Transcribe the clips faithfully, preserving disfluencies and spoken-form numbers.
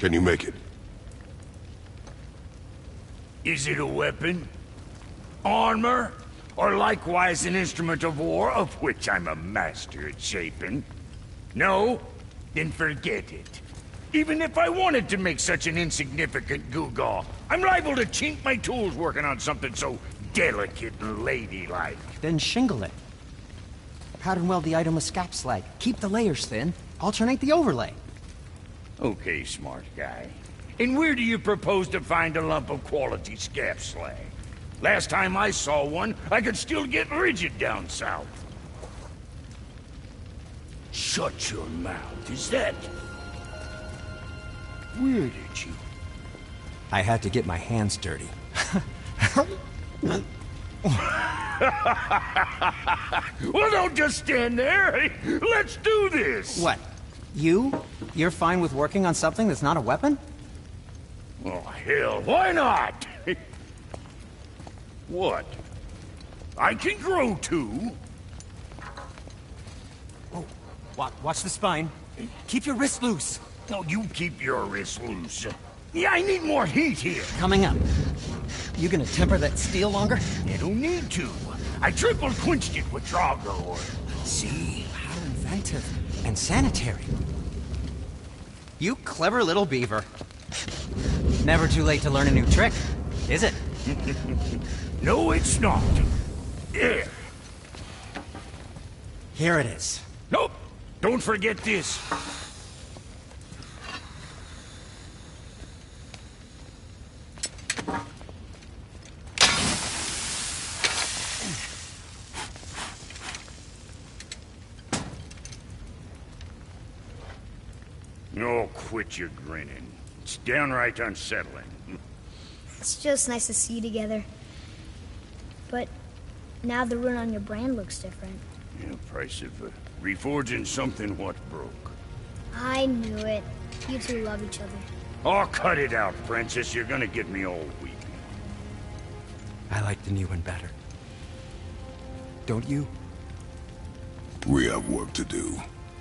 Can you make it? Is it a weapon? Armor? Or likewise an instrument of war, of which I'm a master at shaping? No? Then forget it. Even if I wanted to make such an insignificant gewgaw, I'm liable to chink my tools working on something so delicate and ladylike. Then shingle it. Pattern weld the item with scap slag. Keep the layers thin. Alternate the overlay. Okay, smart guy. And where do you propose to find a lump of quality scap slag? Last time I saw one, I could still get rigid down south. Shut your mouth, is that... Where did you... I had to get my hands dirty. Well, don't just stand there. Let's do this. What? You? You're fine with working on something that's not a weapon? Oh, hell, why not? What? I can grow too. Oh, watch, watch the spine. Keep your wrist loose. No, you keep your wrist loose. Yeah, I need more heat here. Coming up. You gonna temper that steel longer? You don't need to. I triple quenched it with Drago oil. See? How inventive. And sanitary. You clever little beaver. Never too late to learn a new trick, is it? No, it's not. There. Here it is. Nope. Don't forget this. Oh, quit your grinning. It's downright unsettling. It's just nice to see you together. But now the rune on your brand looks different. Yeah, price of uh, reforging something what broke. I knew it. You two love each other. Oh, cut it out, Princess. You're gonna get me all weepy. I like the new one better. Don't you? We have work to do.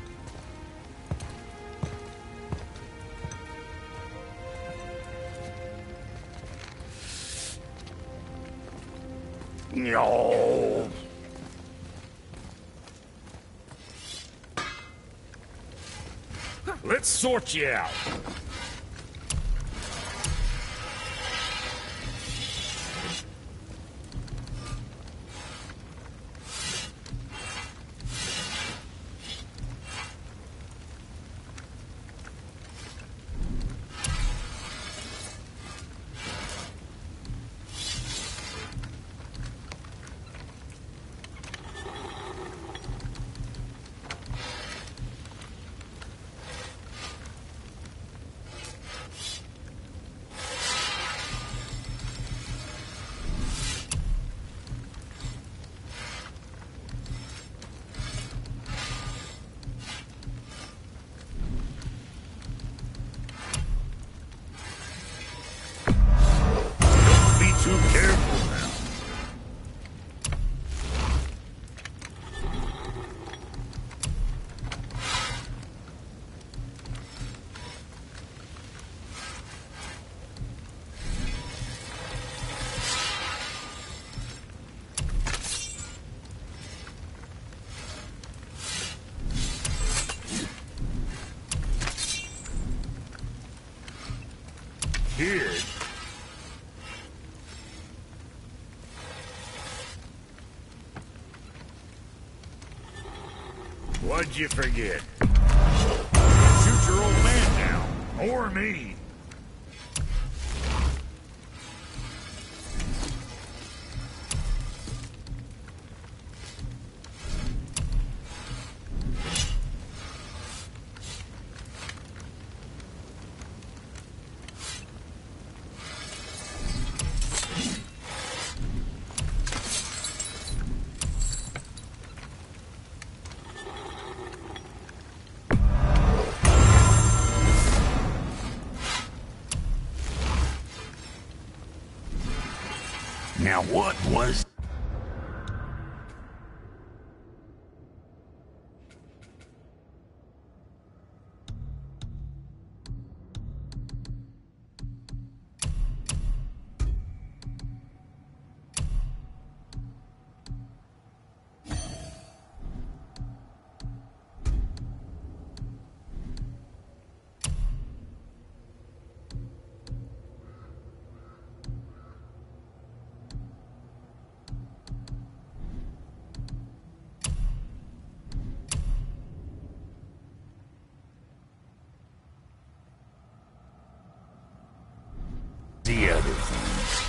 No. Let's sort you out. Too careful now. Here. What'd you forget? Shoot your old man now, or me. Now what was... the other things.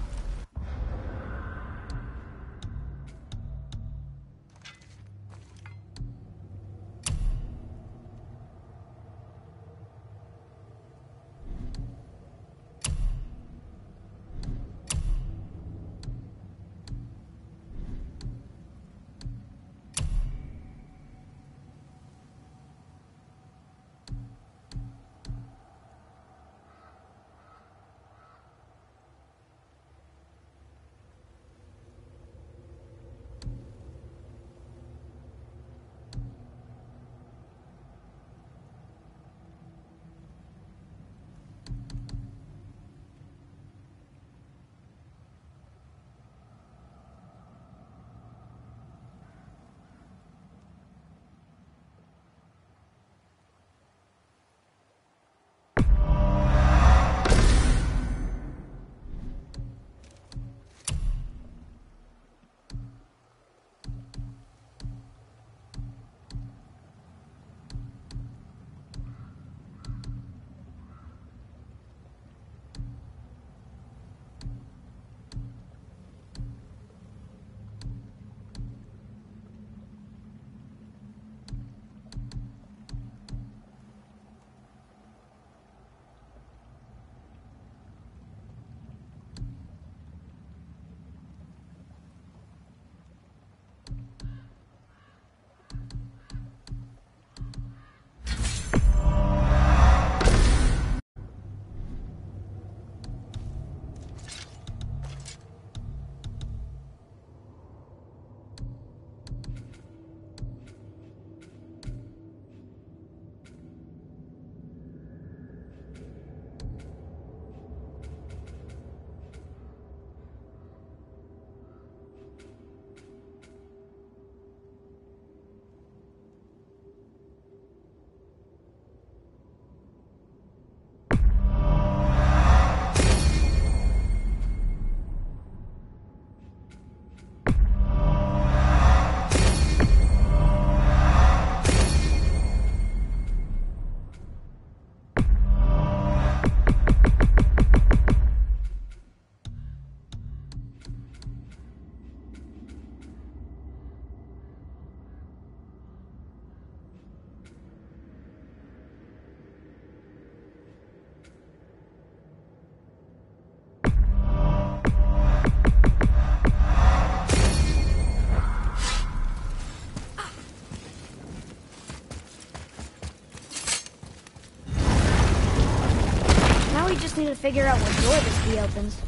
just need to figure out what door this key opens.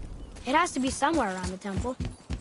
It has to be somewhere around the temple.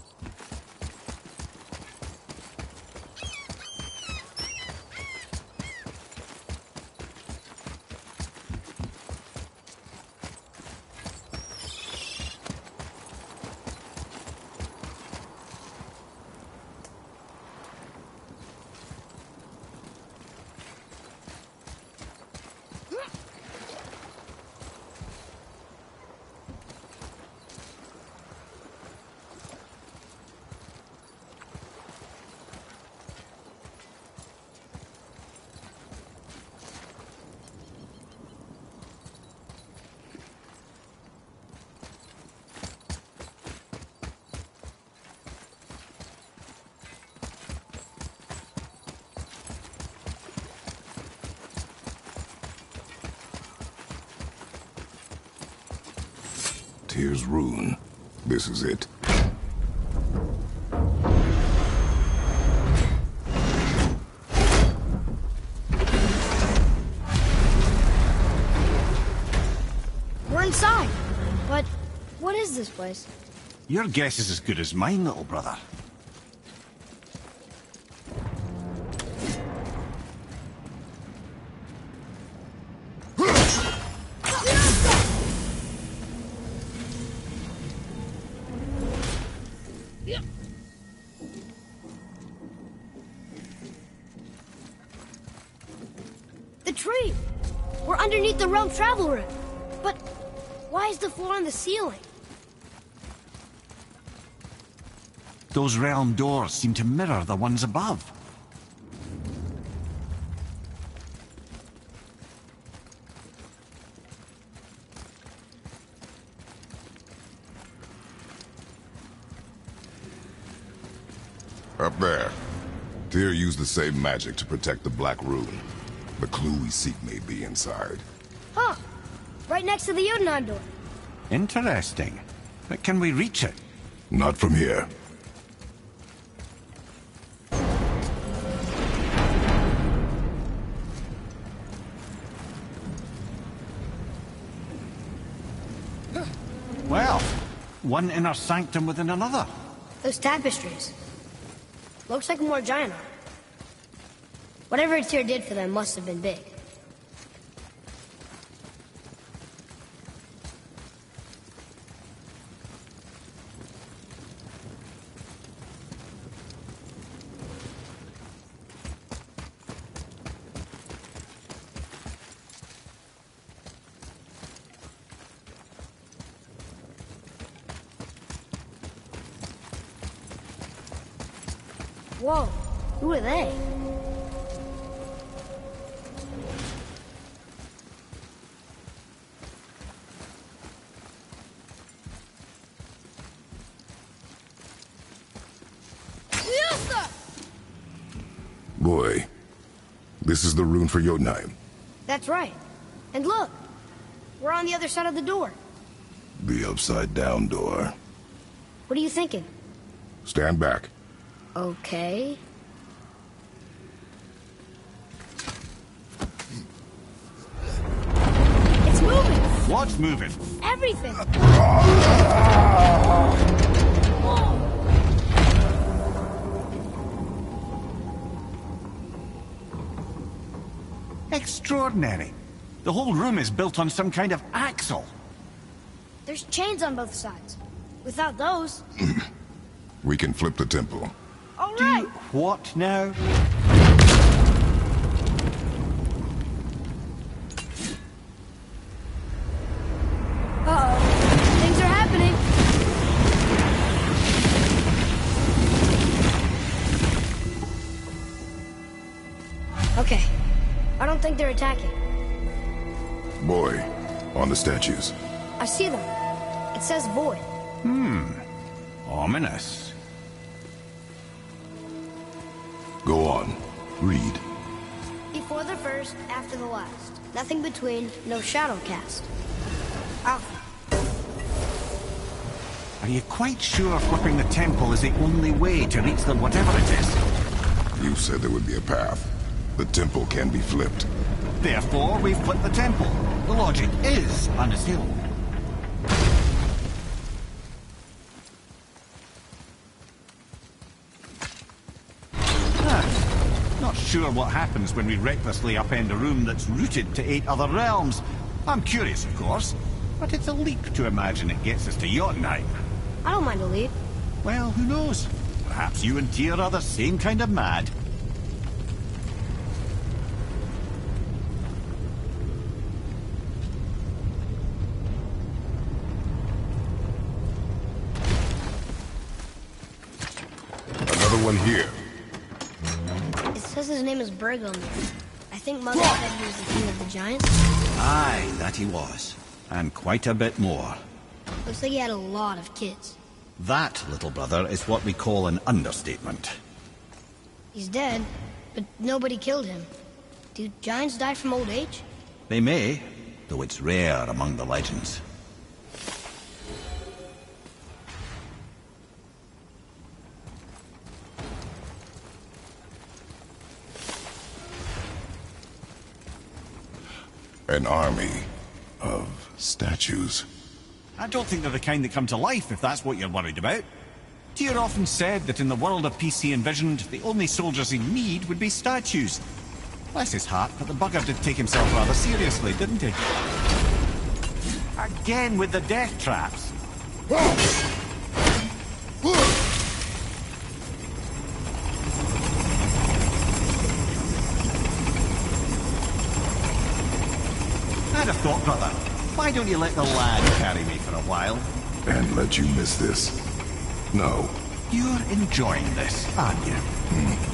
Here's Rune. This is it. We're inside. But what is this place? Your guess is as good as mine, little brother. The tree! We're underneath the realm travel room. But why is the floor on the ceiling? Those realm doors seem to mirror the ones above. Up there. Tyr used the same magic to protect the Black Rune. The clue we seek may be inside. Huh. Right next to the Jotunheim door. Interesting. But can we reach it? Not from here. Well, one inner sanctum within another. Those tapestries. Looks like more giant art. Whatever Tyr did for them must have been big. Whoa, who are they? Boy, this is the rune for Jotunheim. That's right. And look, we're on the other side of the door. The upside-down door. What are you thinking? Stand back. Okay. It's moving! What's moving? Everything! Extraordinary. The whole room is built on some kind of axle. There's chains on both sides. Without those... We can flip the temple. All Do right! what now? Uh-oh. Things are happening. Okay. I don't think they're attacking. Boy, on the statues. I see them. It says void. Hmm. Ominous. Go on. Read. Before the first, after the last. Nothing between, no shadow cast. Alpha. Are you quite sure flipping the temple is the only way to reach them, whatever it is? You said there would be a path. The temple can be flipped. Therefore, we've flipped the temple. The logic is unassailable. Ah, not sure what happens when we recklessly upend a room that's rooted to eight other realms. I'm curious, of course, but it's a leap to imagine it gets us to Jotunheim. I don't mind a leap. Well, who knows? Perhaps you and Tyr are the same kind of mad. Another one here. It says his name is Bergum. I think Mother said he was the king of the giants. Aye, that he was. And quite a bit more. Looks like he had a lot of kids. That, little brother, is what we call an understatement. He's dead, but nobody killed him. Do giants die from old age? They may, though it's rare among the legends. An army of statues. I don't think they're the kind that come to life, if that's what you're worried about. Tyr often said that in the world of peace he envisioned, the only soldiers he need would be statues. Bless his heart, but the bugger did take himself rather seriously, didn't he? Again with the death traps. I'd have thought, brother, why don't you let the lad carry me for a while? And let you miss this. No. You're enjoying this, aren't you? Hmm.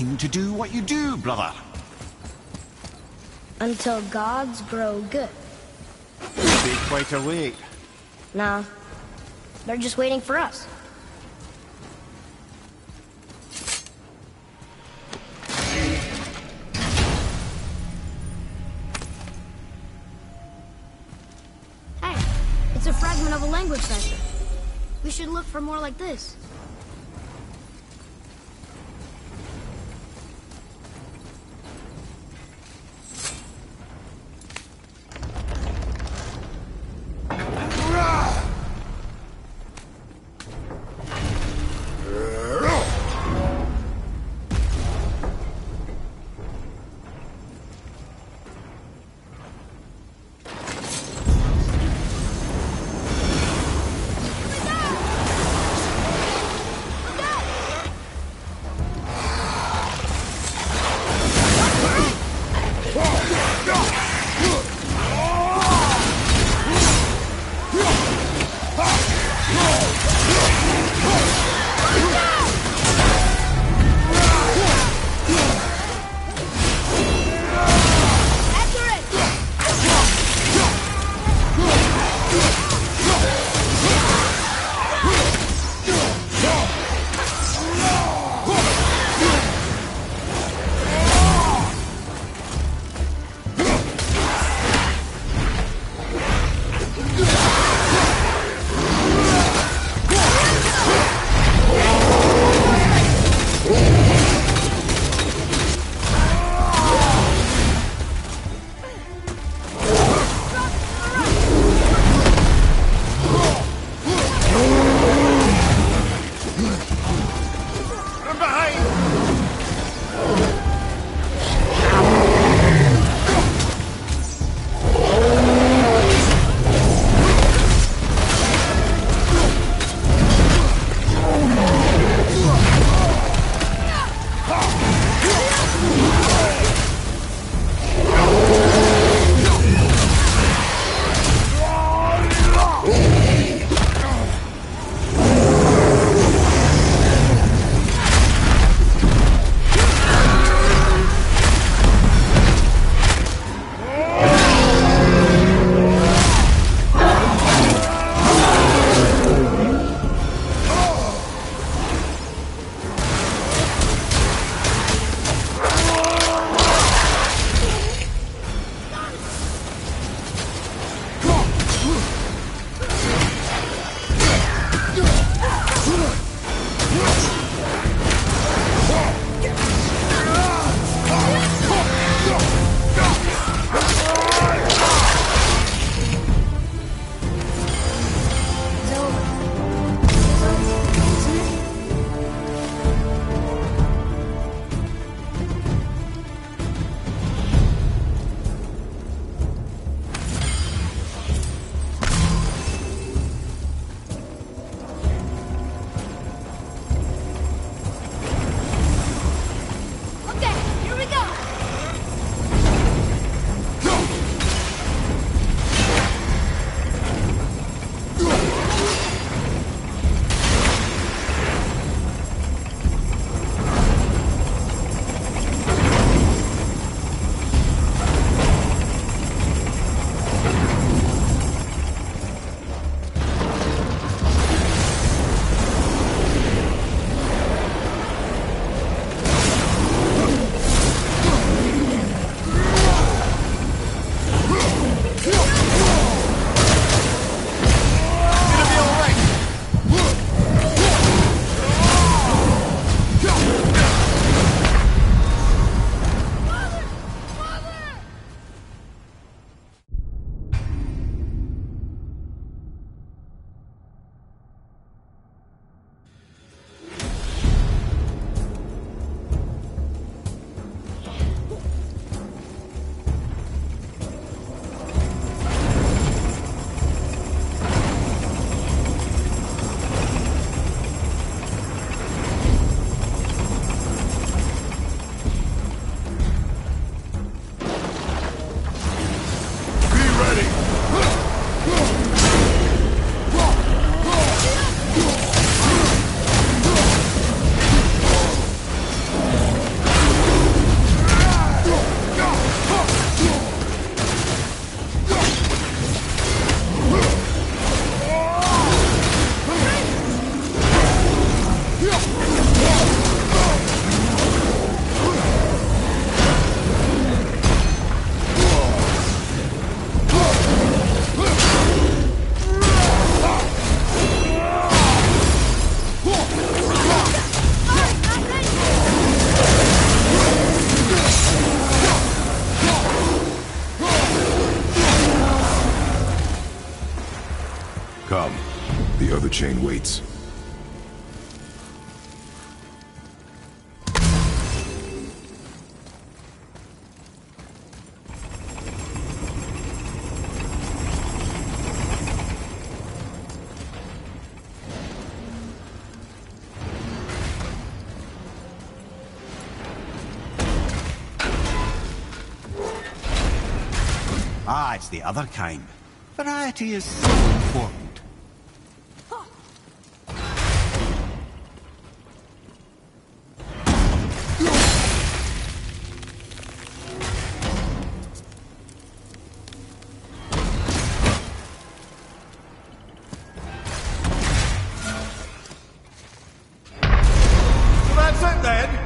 time to do what you do, brother. Until gods grow good. Be quite a wait. Nah, they're just waiting for us. Hey, it's a fragment of a language cipher. We should look for more like this. Come. The other chain waits. Ah, it's the other kind. Variety is so important. So that's it then?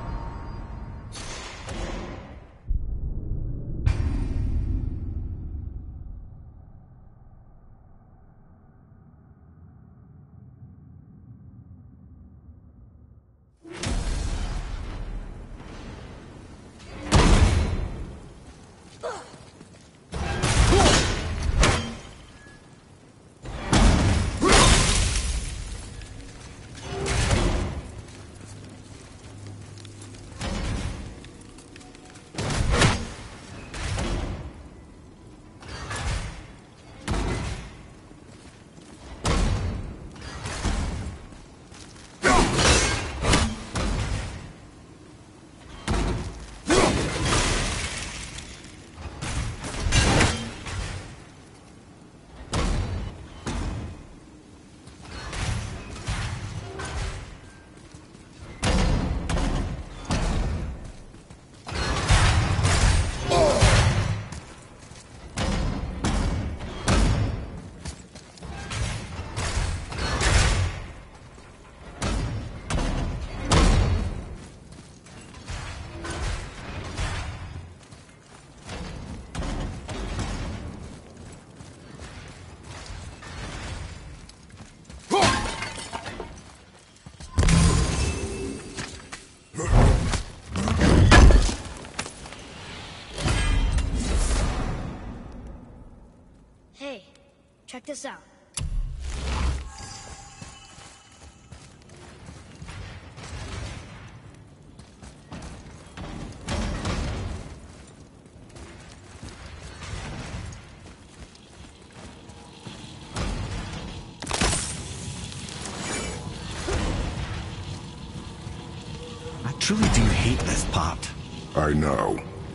Hey, check this out. I truly do hate this part. I know.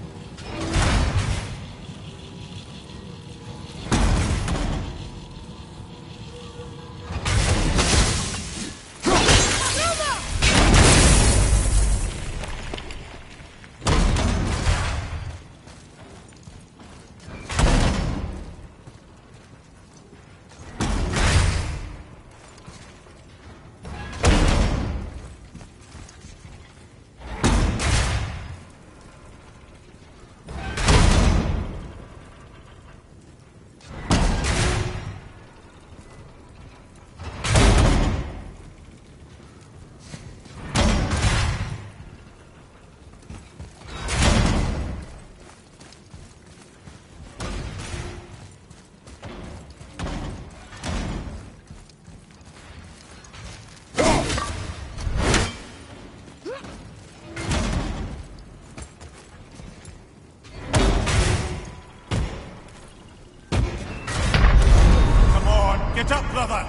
Get up, brother!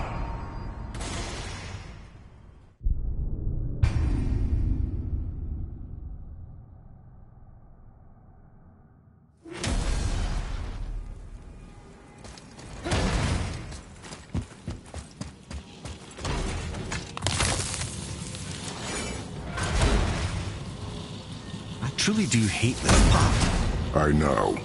I truly do hate this part. I know.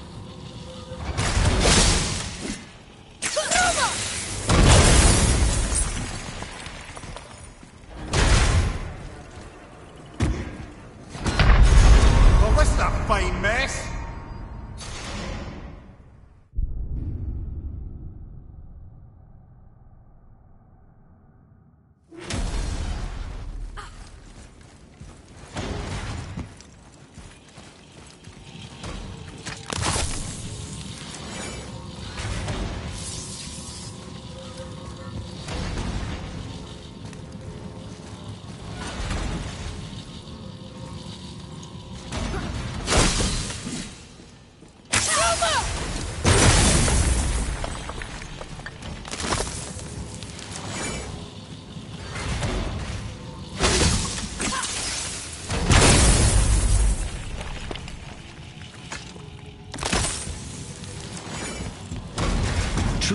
Well, this is a fine mess.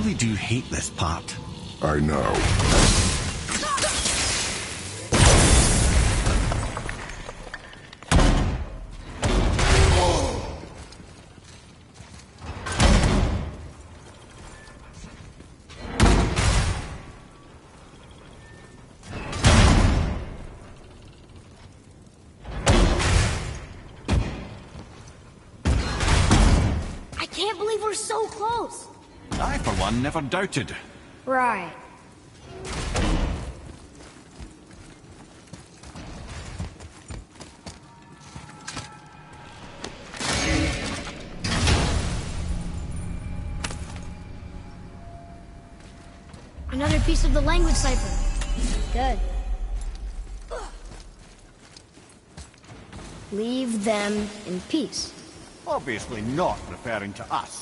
really do hate this part. I know. I can't believe we're so close. I, for one, never doubted. Right. Another piece of the language cipher. Good. Leave them in peace. Obviously not referring to us.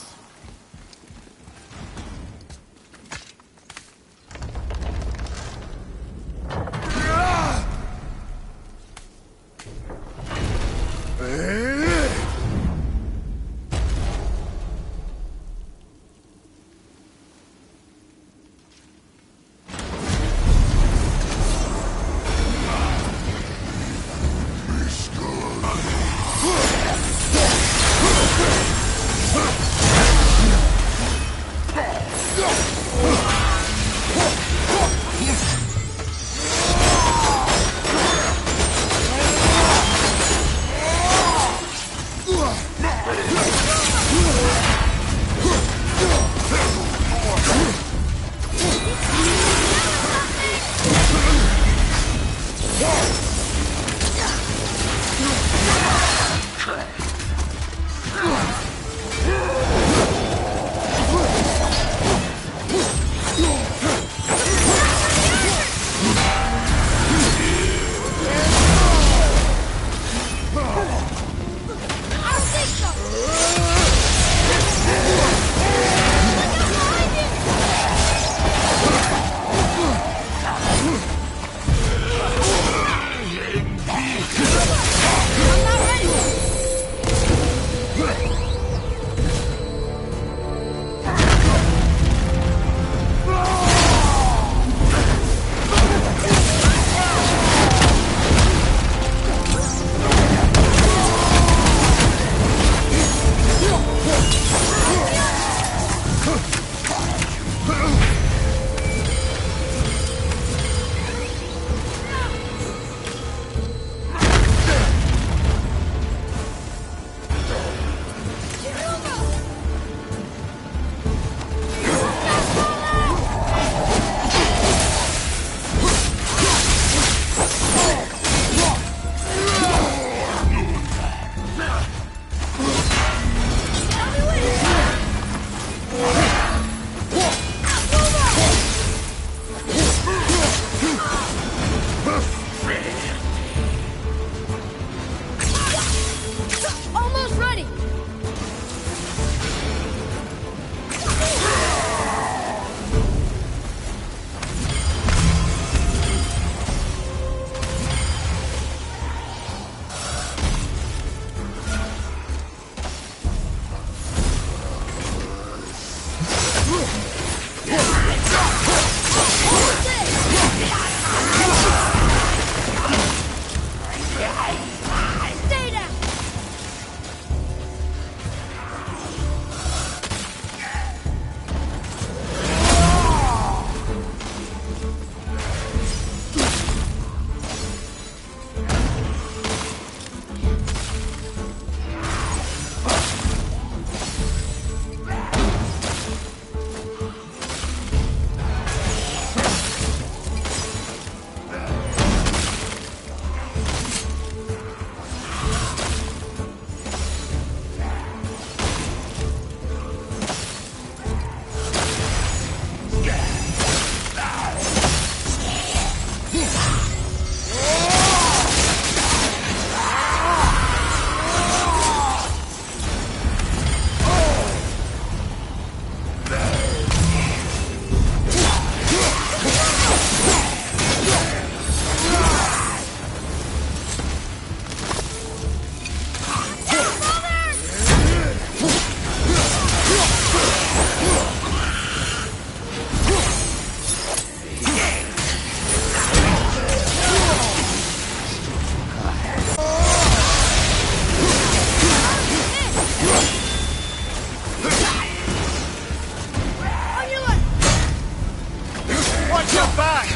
back!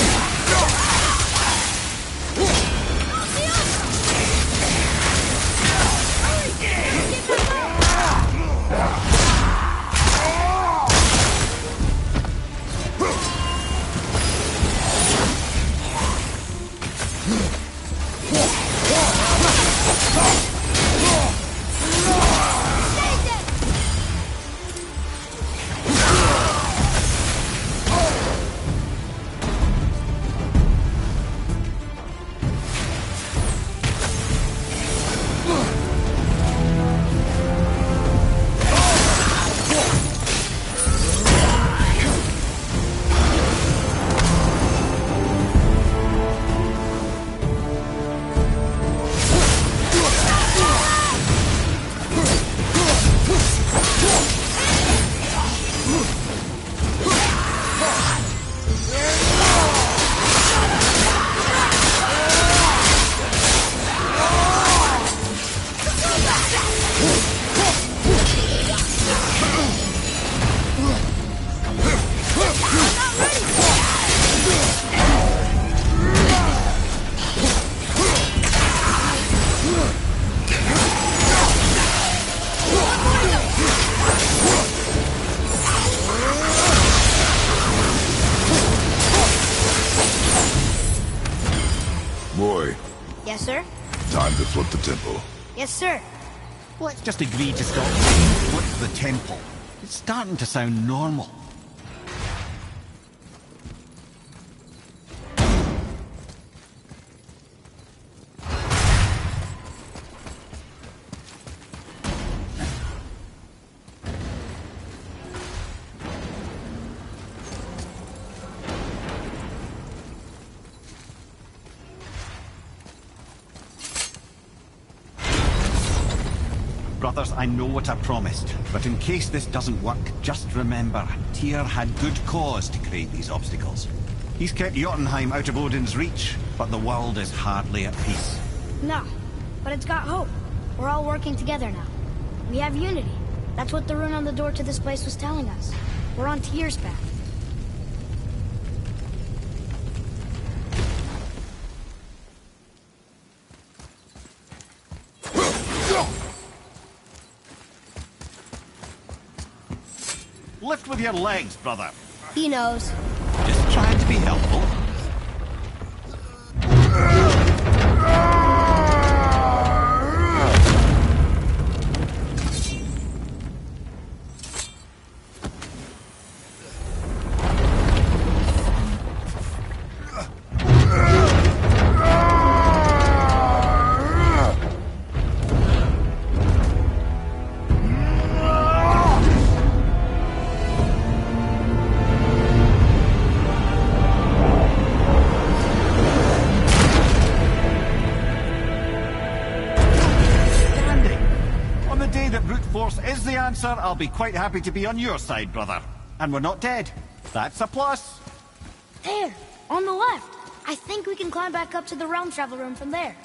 Boy, Yes, sir? time to flip the temple. Yes, sir. Let's just agree to stop flip the temple. It's starting to sound normal. Brothers, I know what I promised, but in case this doesn't work, just remember, Tyr had good cause to create these obstacles. He's kept Jotunheim out of Odin's reach, but the world is hardly at peace. No, but it's got hope. We're all working together now. We have unity. That's what the rune on the door to this place was telling us. We're on Tyr's path. Lift with your legs, brother. He knows. Just trying to be helpful. I'll be quite happy to be on your side, brother. And we're not dead. That's a plus. There, on the left. I think we can climb back up to the realm travel room from there.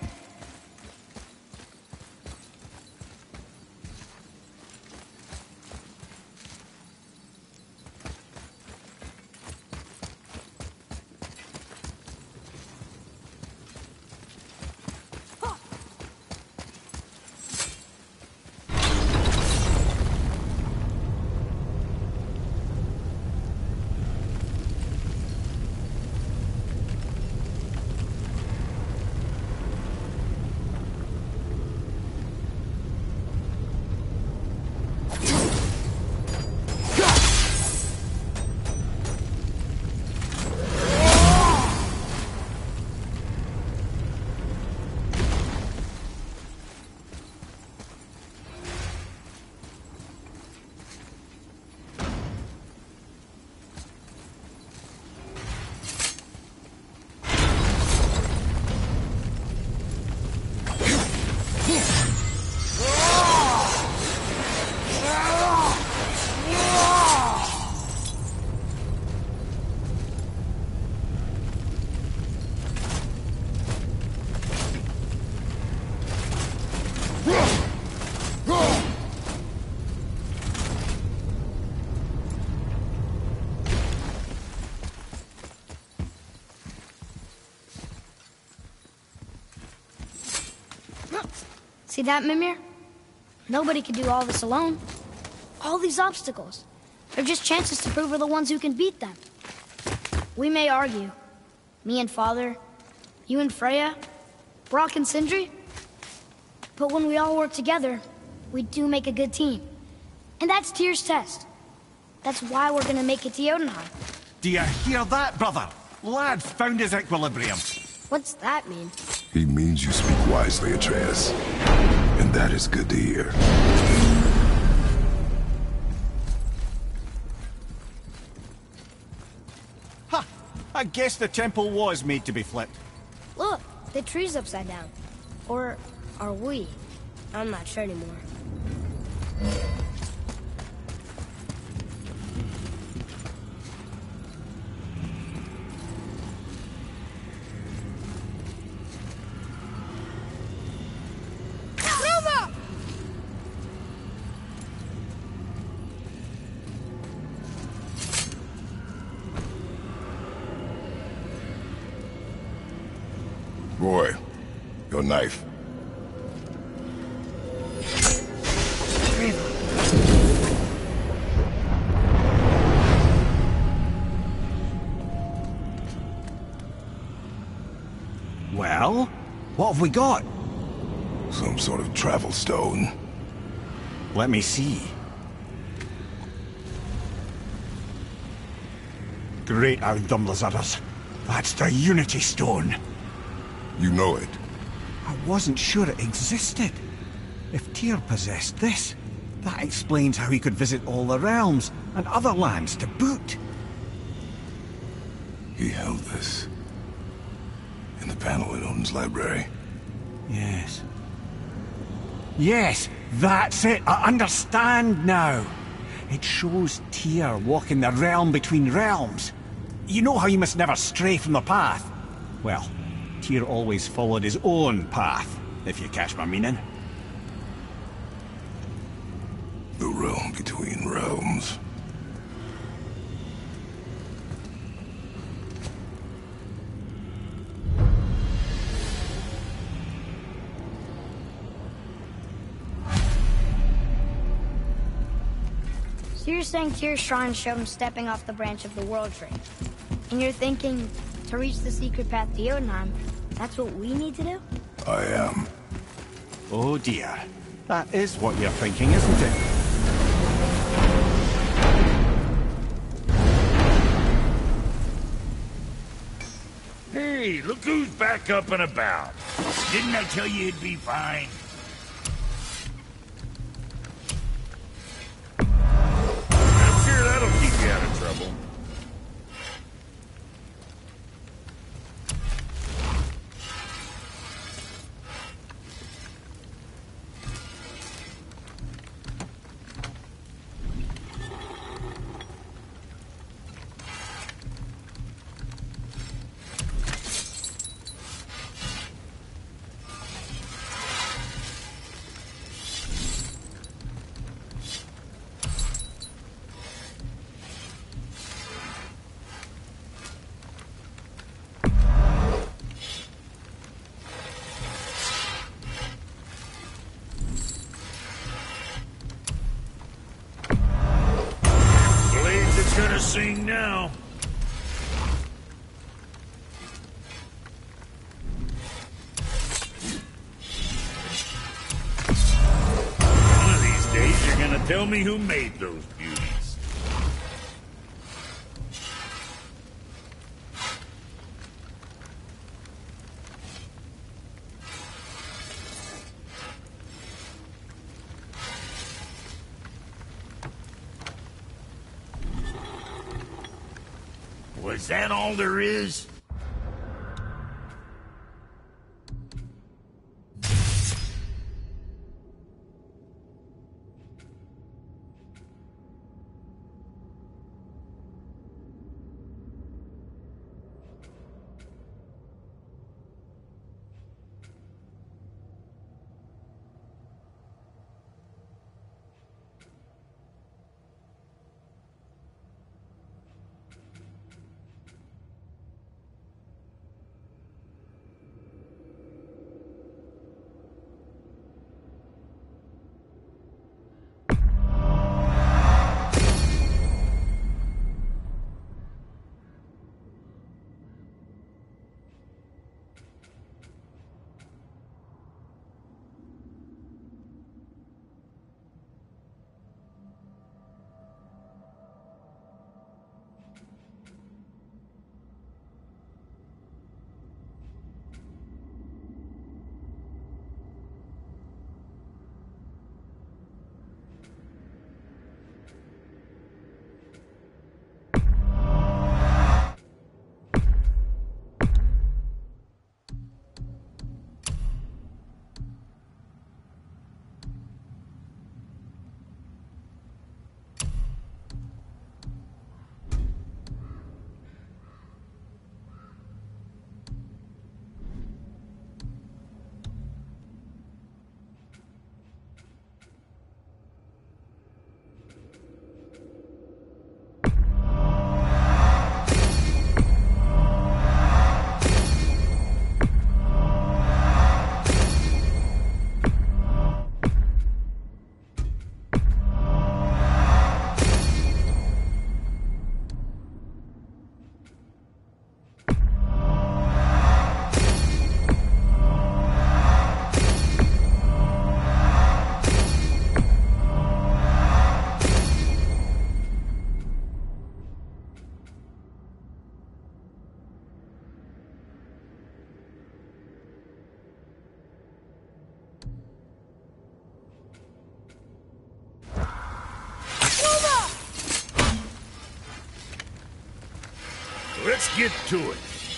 See that, Mimir? Nobody could do all this alone. All these obstacles. They're just chances to prove we're the ones who can beat them. We may argue. Me and Father, you and Freya, Brock and Sindri. But when we all work together, we do make a good team. And that's Tyr's test. That's why we're gonna make it to Jotunheim. Do you hear that, brother? Lad found his equilibrium. What's that mean? He means you speak wisely, Atreus. And that is good to hear. Ha! I guess the temple was made to be flipped. Look, the tree's upside down. Or are we? I'm not sure anymore. Boy, your knife. Well, what have we got? Some sort of travel stone. Let me see. Great Outdumblers. That's the Unity Stone. You know it. I wasn't sure it existed. If Tyr possessed this, that explains how he could visit all the realms and other lands to boot. He held this in the panel in Odin's library. Yes. Yes, that's it. I understand now. It shows Tyr walking the realm between realms. You know how you must never stray from the path? Well, Tyr always followed his own path, if you catch my meaning. The realm between realms. So you're saying Tyr's shrine showed him stepping off the branch of the World Tree. And you're thinking, to reach the secret path to Jotunheim, that's what we need to do? I am. Oh dear. That is what you're thinking, isn't it? Hey, look who's back up and about. Didn't I tell you it'd be fine? I'm sure that'll keep you out of trouble. Sing now. One of these days you're gonna tell me who made those beauties. Was that all there is? Let's get to it.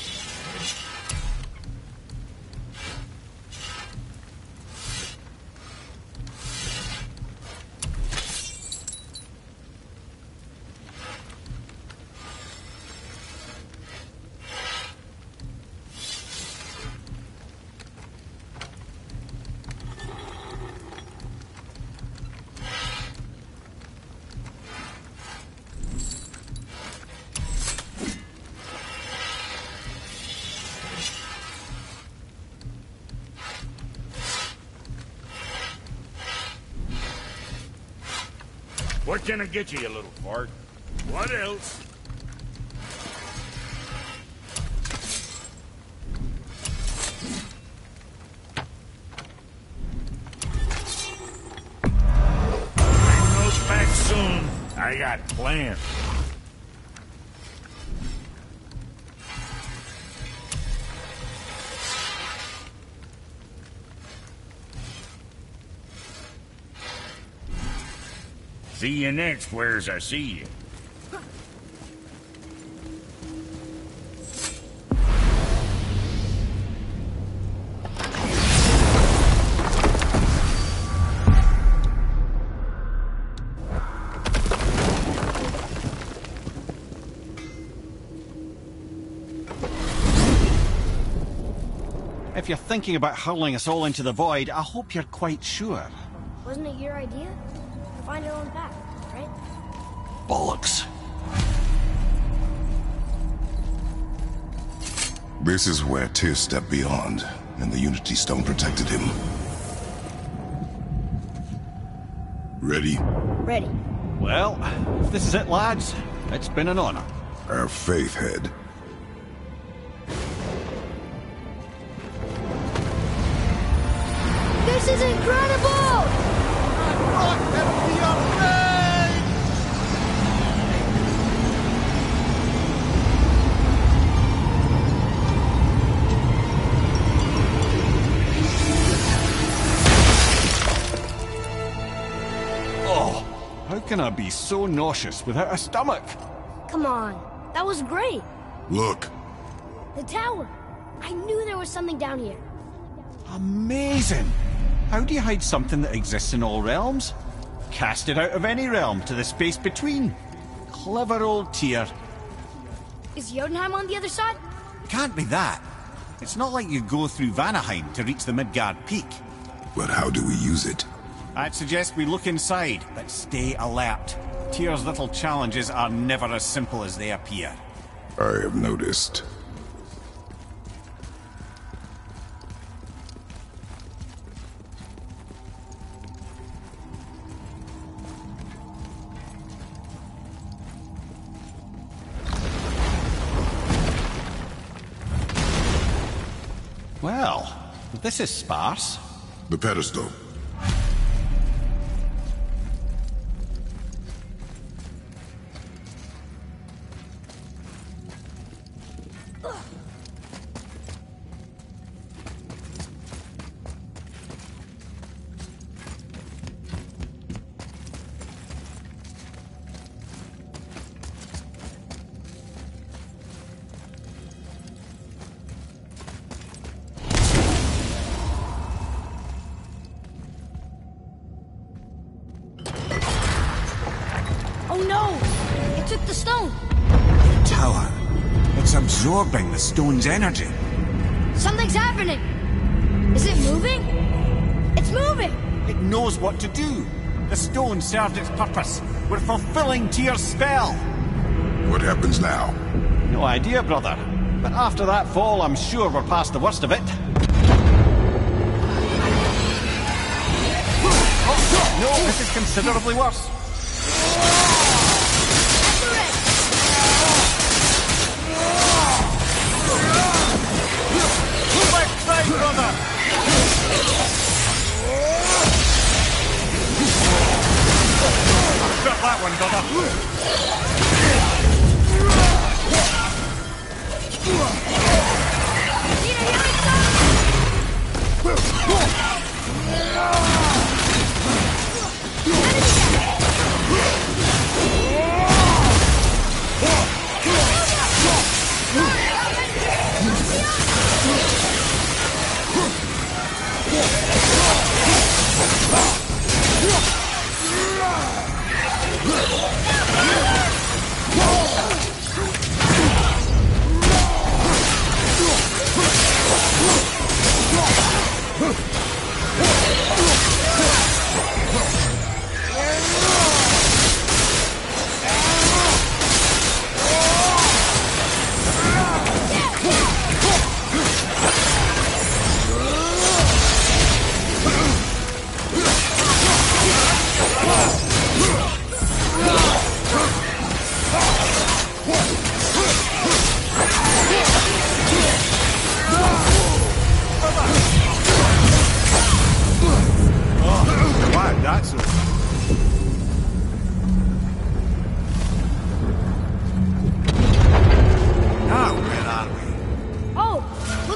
What can I get you, you little fart? What else? Bring those back soon. I got plans. See you next, where's I see you. If you're thinking about hurling us all into the void, I hope you're quite sure. Wasn't it your idea? Find your own path, right? Bollocks. This is where Tyr stepped beyond, and the Unity Stone protected him. Ready? Ready. Well, if this is it, lads, it's been an honor. Our faith head. This is incredible! Oh, how can I be so nauseous without a stomach? Come on, that was great. Look. The tower. I knew there was something down here. Amazing! How do you hide something that exists in all realms? Cast it out of any realm to the space between. Clever old Tyr. Is Jotunheim on the other side? Can't be that. It's not like you go through Vanaheim to reach the Midgard Peak. But how do we use it? I'd suggest we look inside, but stay alert. Tyr's little challenges are never as simple as they appear. I have noticed. Well, this is sparse. The pedestal. Oh no! It took the stone! The tower. It's absorbing the stone's energy. Something's happening! Is it moving? It's moving! It knows what to do. The stone served its purpose. We're fulfilling Tyr's spell. What happens now? No idea, brother. But after that fall, I'm sure we're past the worst of it. Oh, no, this is considerably worse. Left side, brother! Got that one, brother.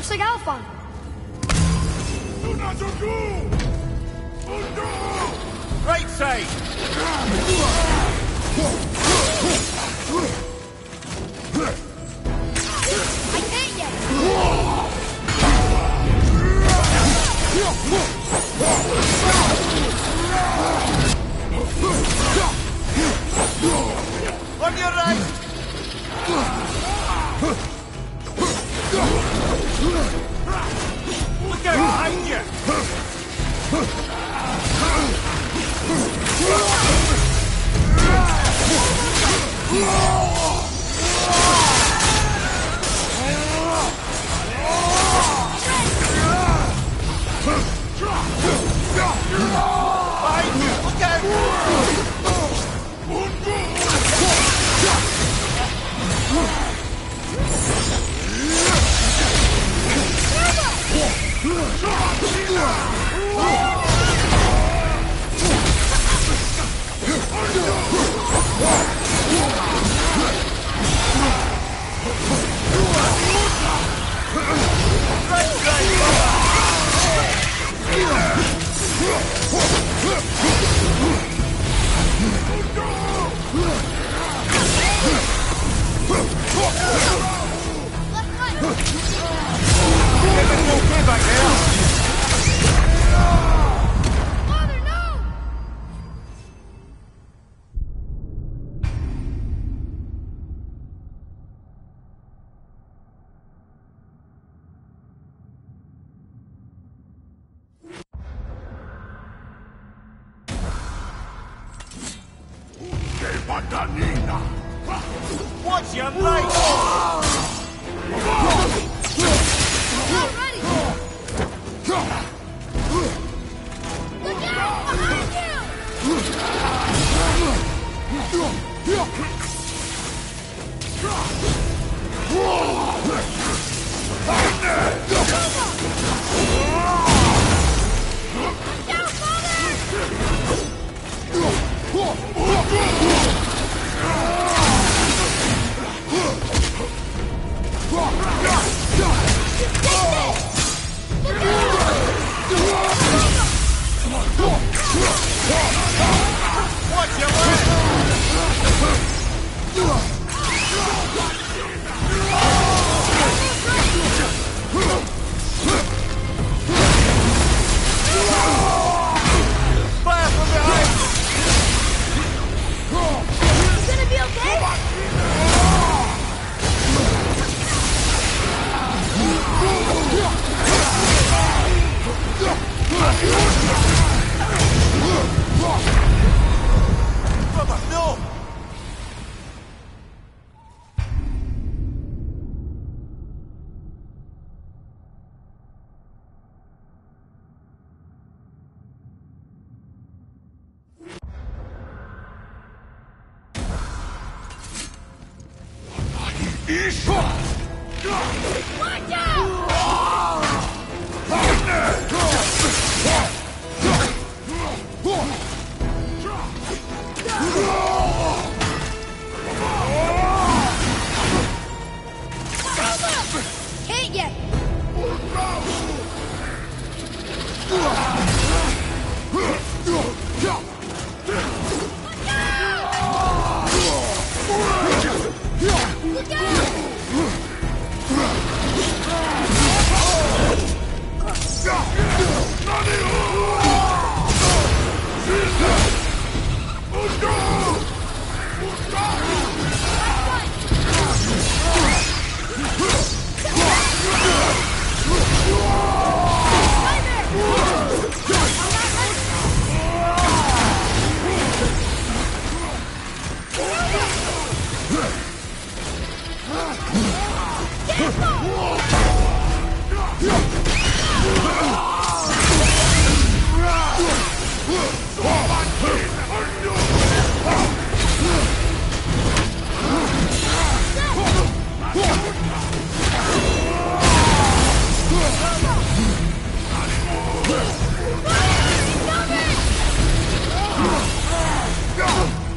looks like Alphon. Right side! I can't yet. On your right! Look out behind you! Behind you! Look out! Father, no! Watch your right! Not ready! Look out! Behind you! Look out, Watch your right! Fire from behind! You gonna be okay? Brother, no! Watch out! Can't yet! Look out!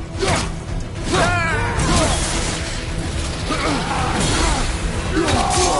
Whoa!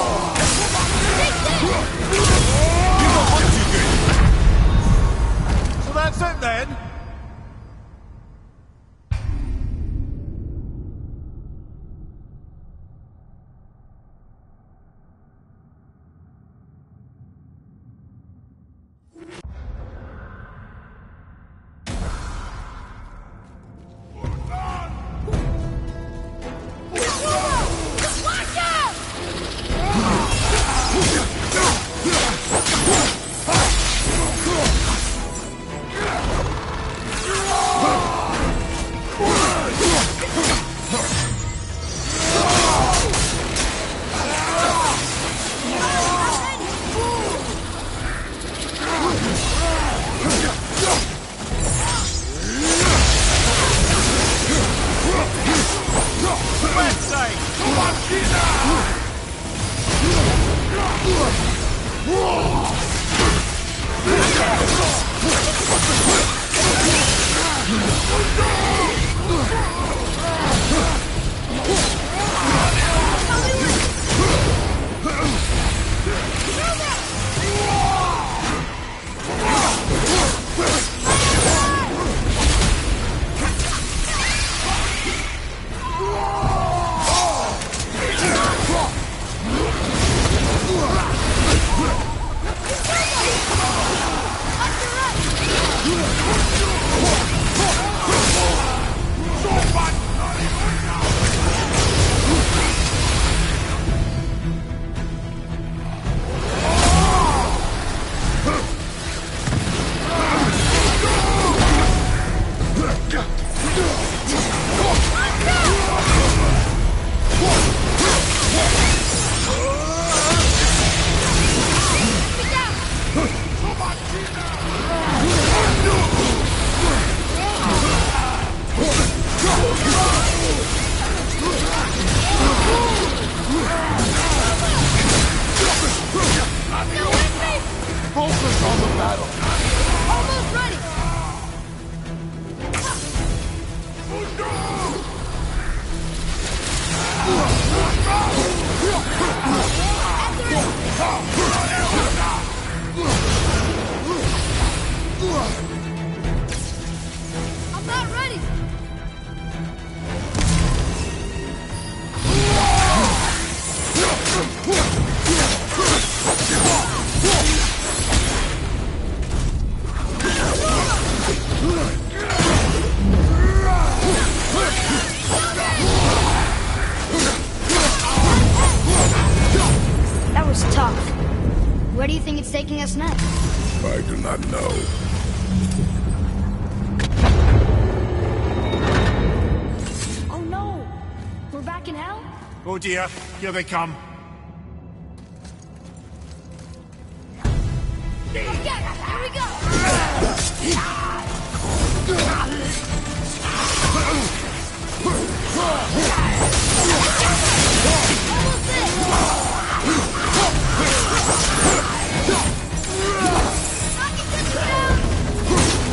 That was tough. Where do you think it's taking us next? I do not know. Oh no! We're back in hell? Oh dear, here they come. Okay, here we go! Almost there! I can get you down!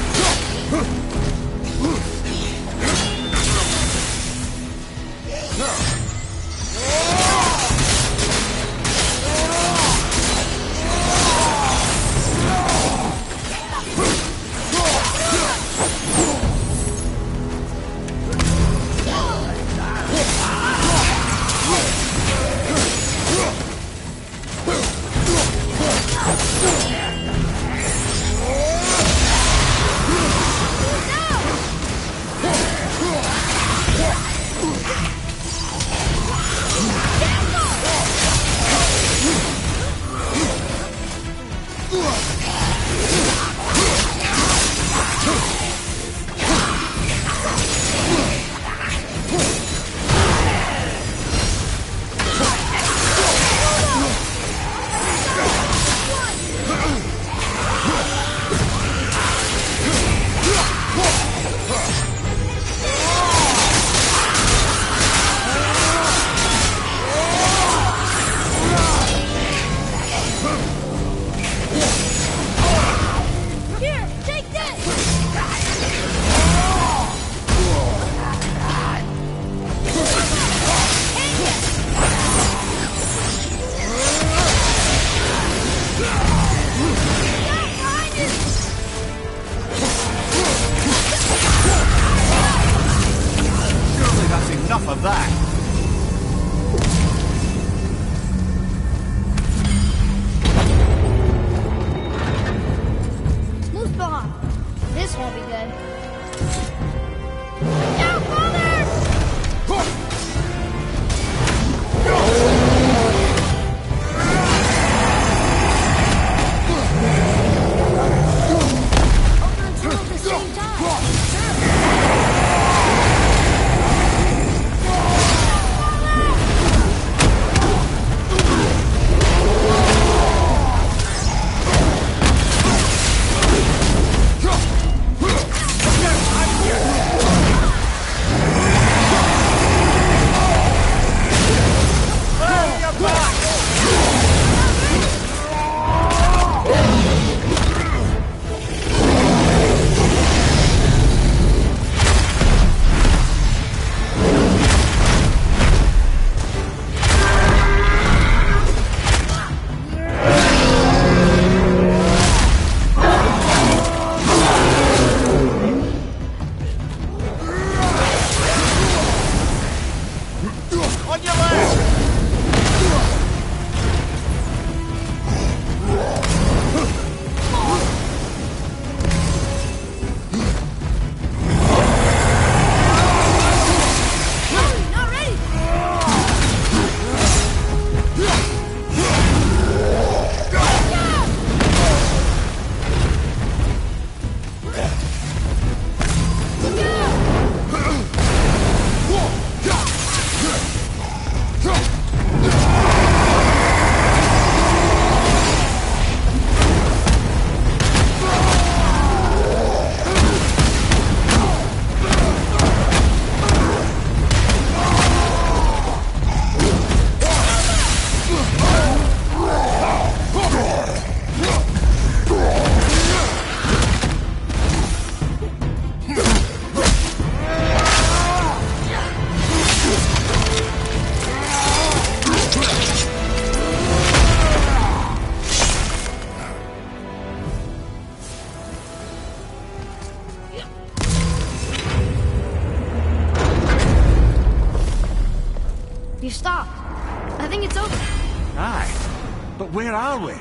But where are we?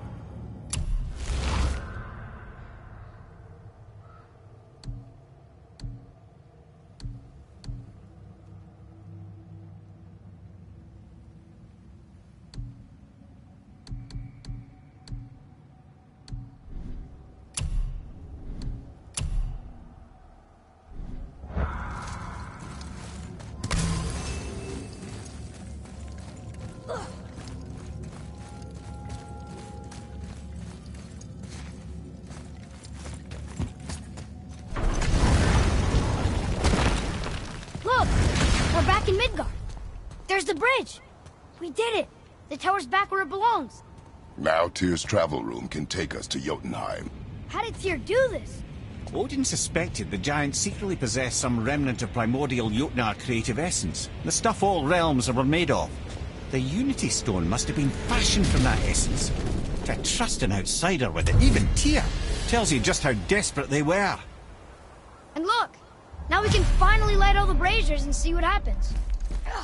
There's the bridge! We did it! The tower's back where it belongs! Now Tyr's travel room can take us to Jotunheim. How did Tyr do this? Odin suspected the giant secretly possessed some remnant of primordial Jotnar creative essence, the stuff all realms were made of. The Unity Stone must have been fashioned from that essence. To trust an outsider with it, even Tyr, tells you just how desperate they were. And look! Now we can finally light all the braziers and see what happens. Ugh.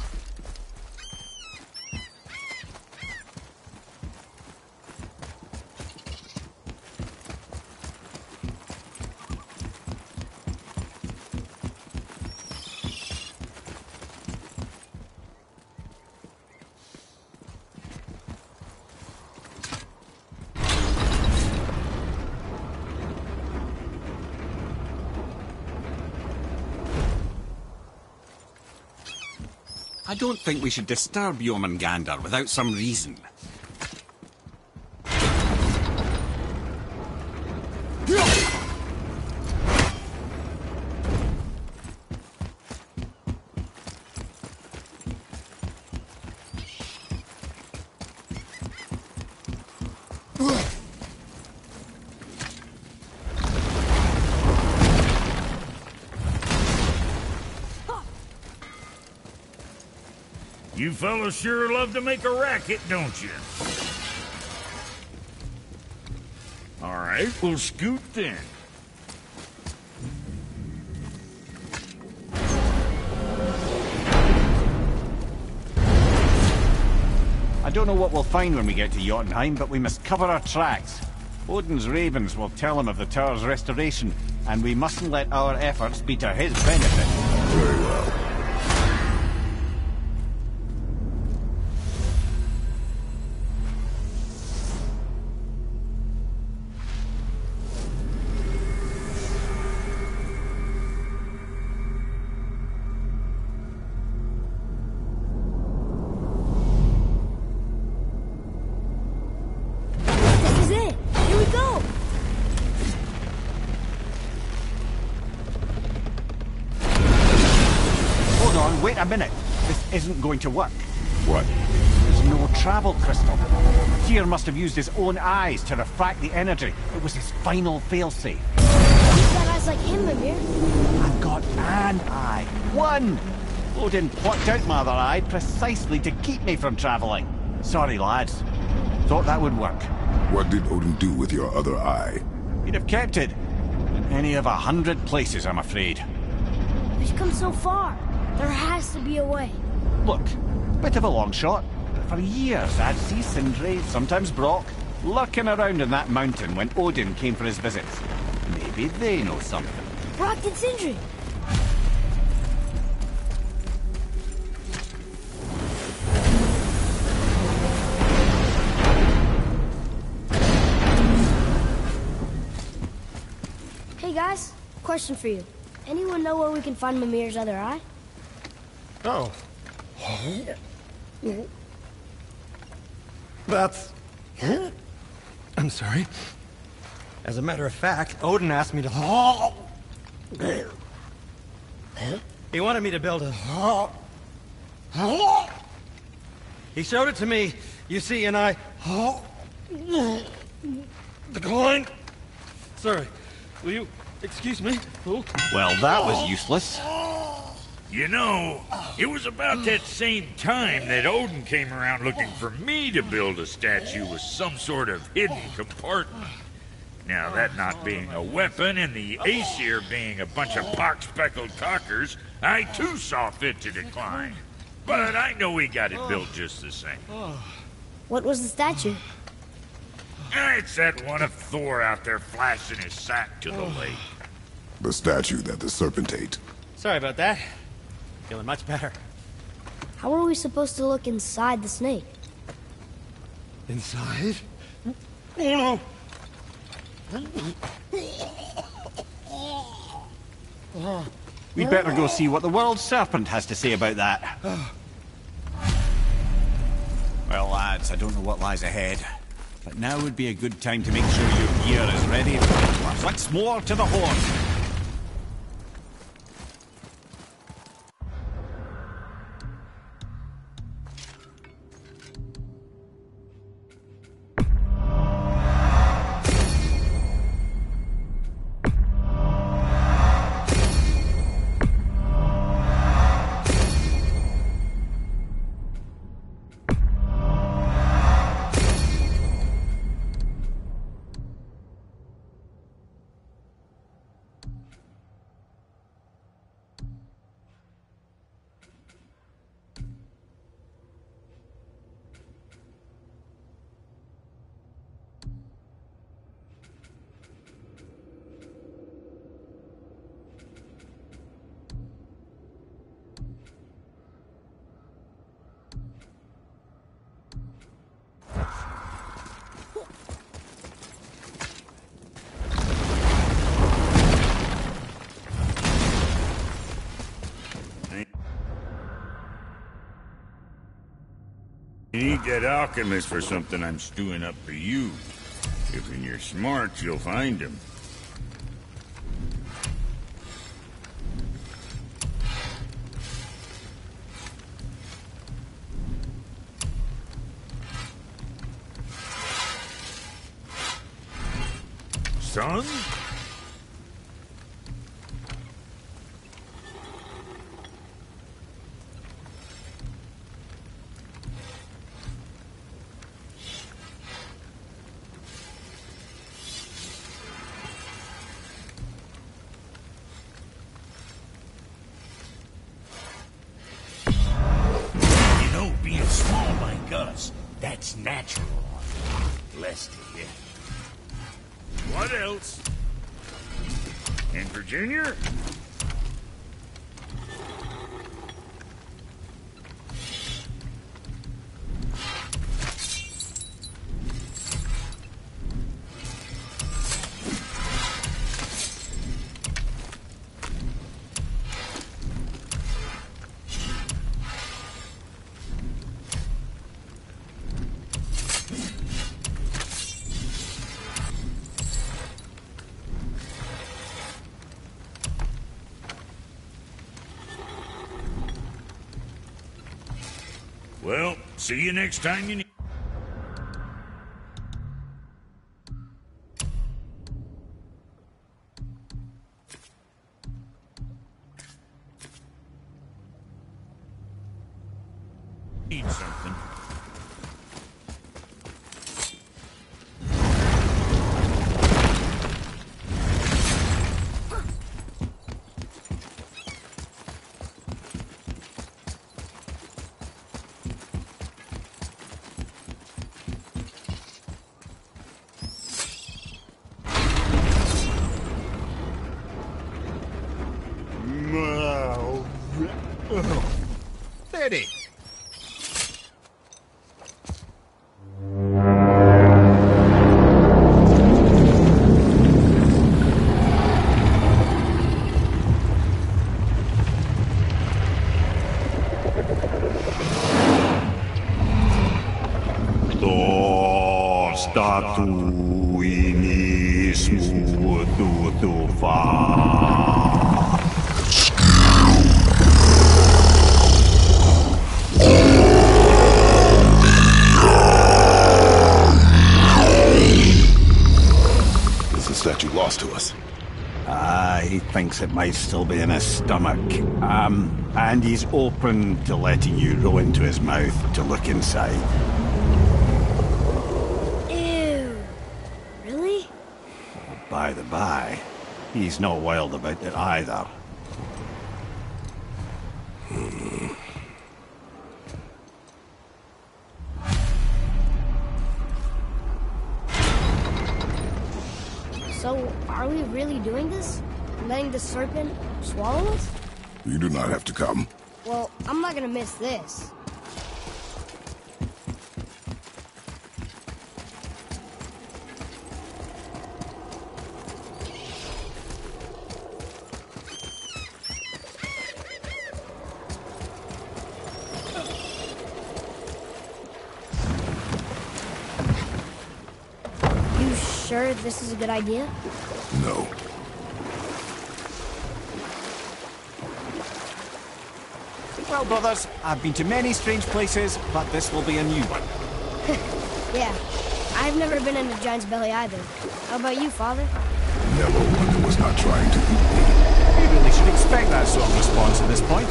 I don't think we should disturb Jormungandr without some reason. You fellas sure love to make a racket, don't you? All right, we'll scoot then. I don't know what we'll find when we get to Jotunheim, but we must cover our tracks. Odin's ravens will tell him of the tower's restoration, and we mustn't let our efforts be to his benefit. Very well. Wait a minute. This isn't going to work. What? There's no travel crystal. Tyr must have used his own eyes to refract the energy. It was his final failsafe. You've got eyes like him, Mimir. I've got an eye. One! Odin plucked out my other eye precisely to keep me from travelling. Sorry, lads. Thought that would work. What did Odin do with your other eye? He'd have kept it. In any of a hundred places, I'm afraid. We've come so far. There has to be a way. Look, bit of a long shot, but for years I'd see Sindri, sometimes Brock, lurking around in that mountain when Odin came for his visits. Maybe they know something. Brock and Sindri! Hey guys, question for you. Anyone know where we can find Mimir's other eye? Oh. That's... I'm sorry. As a matter of fact, Odin asked me to... He wanted me to build a... He showed it to me, you see, and I... declined. Sorry. Will you excuse me? Well, that was useless. You know, it was about that same time that Odin came around looking for me to build a statue with some sort of hidden compartment. Now, that not being a weapon and the Aesir being a bunch of pock-speckled cockers, I too saw fit to decline. But I know we got it built just the same. What was the statue? It's that one of Thor out there flashing his sack to the lake. The statue that the serpent ate. Sorry about that. Feeling much better. How are we supposed to look inside the snake? Inside? Oh no! We'd better go see what the world serpent has to say about that. Well, lads, I don't know what lies ahead, but now would be a good time to make sure your gear is ready for once more to the horn. You need that alchemist for something I'm stewing up for you. If in your smarts, you'll find him. Son? That's natural. Blessed to you. What else? In Virginia? Well, see you next time you need... need something. Steady. To statuinismu tutufa. Statue lost to us. Ah, uh, he thinks it might still be in his stomach. Um, and he's open to letting you roll into his mouth to look inside. Ew. Really? By the by, he's not wild about it either. So, are we really doing this? Letting the serpent swallow us? You do not have to come. Well, I'm not gonna miss this. You sure this is a good idea? No. Well, brothers, I've been to many strange places, but this will be a new one. Yeah. I've never been in a giant's belly either. How about you, Father? Never one who was not trying to eat me. You really should expect that sort of response at this point.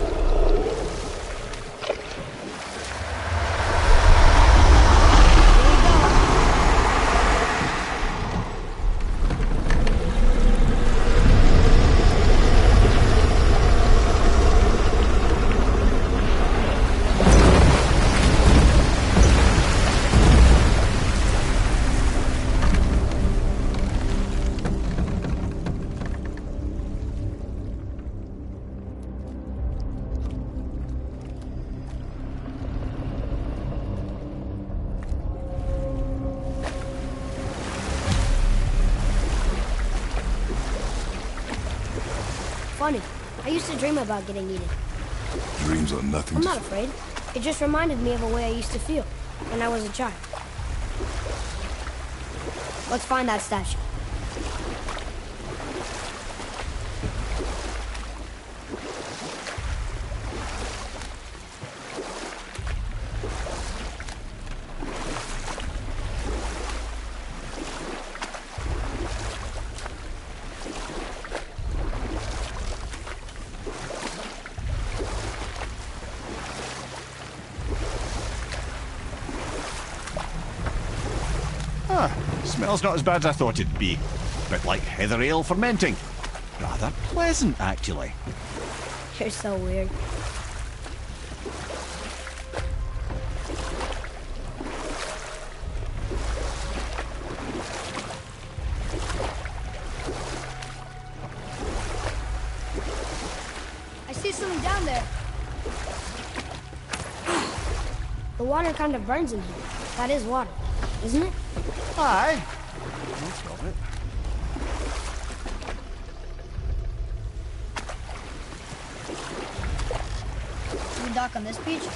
Funny. I used to dream about getting eaten. Dreams are nothing I'm to... not afraid. It just reminded me of a way I used to feel when I was a child. Let's find that statue. Ah, smells not as bad as I thought it'd be. Bit like heather ale fermenting. Rather pleasant, actually. You're so weird. I see something down there. The water kind of burns in here. That is water, isn't it? Aye. Most of it. Should we dock on this beach?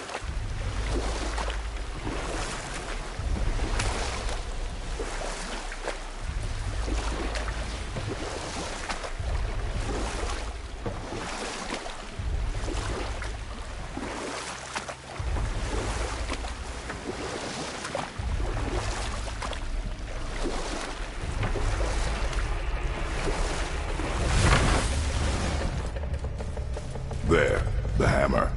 There, the hammer.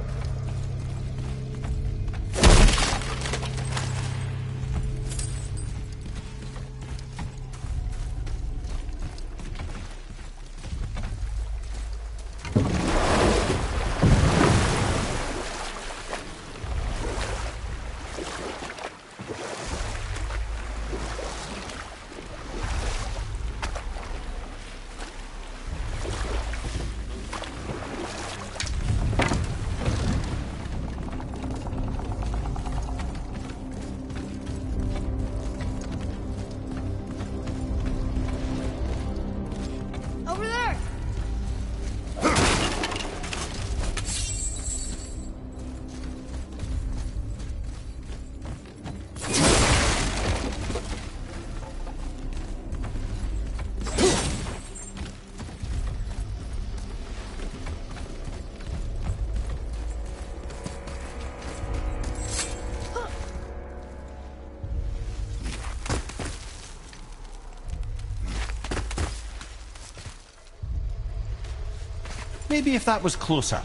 Over there! Maybe if that was closer.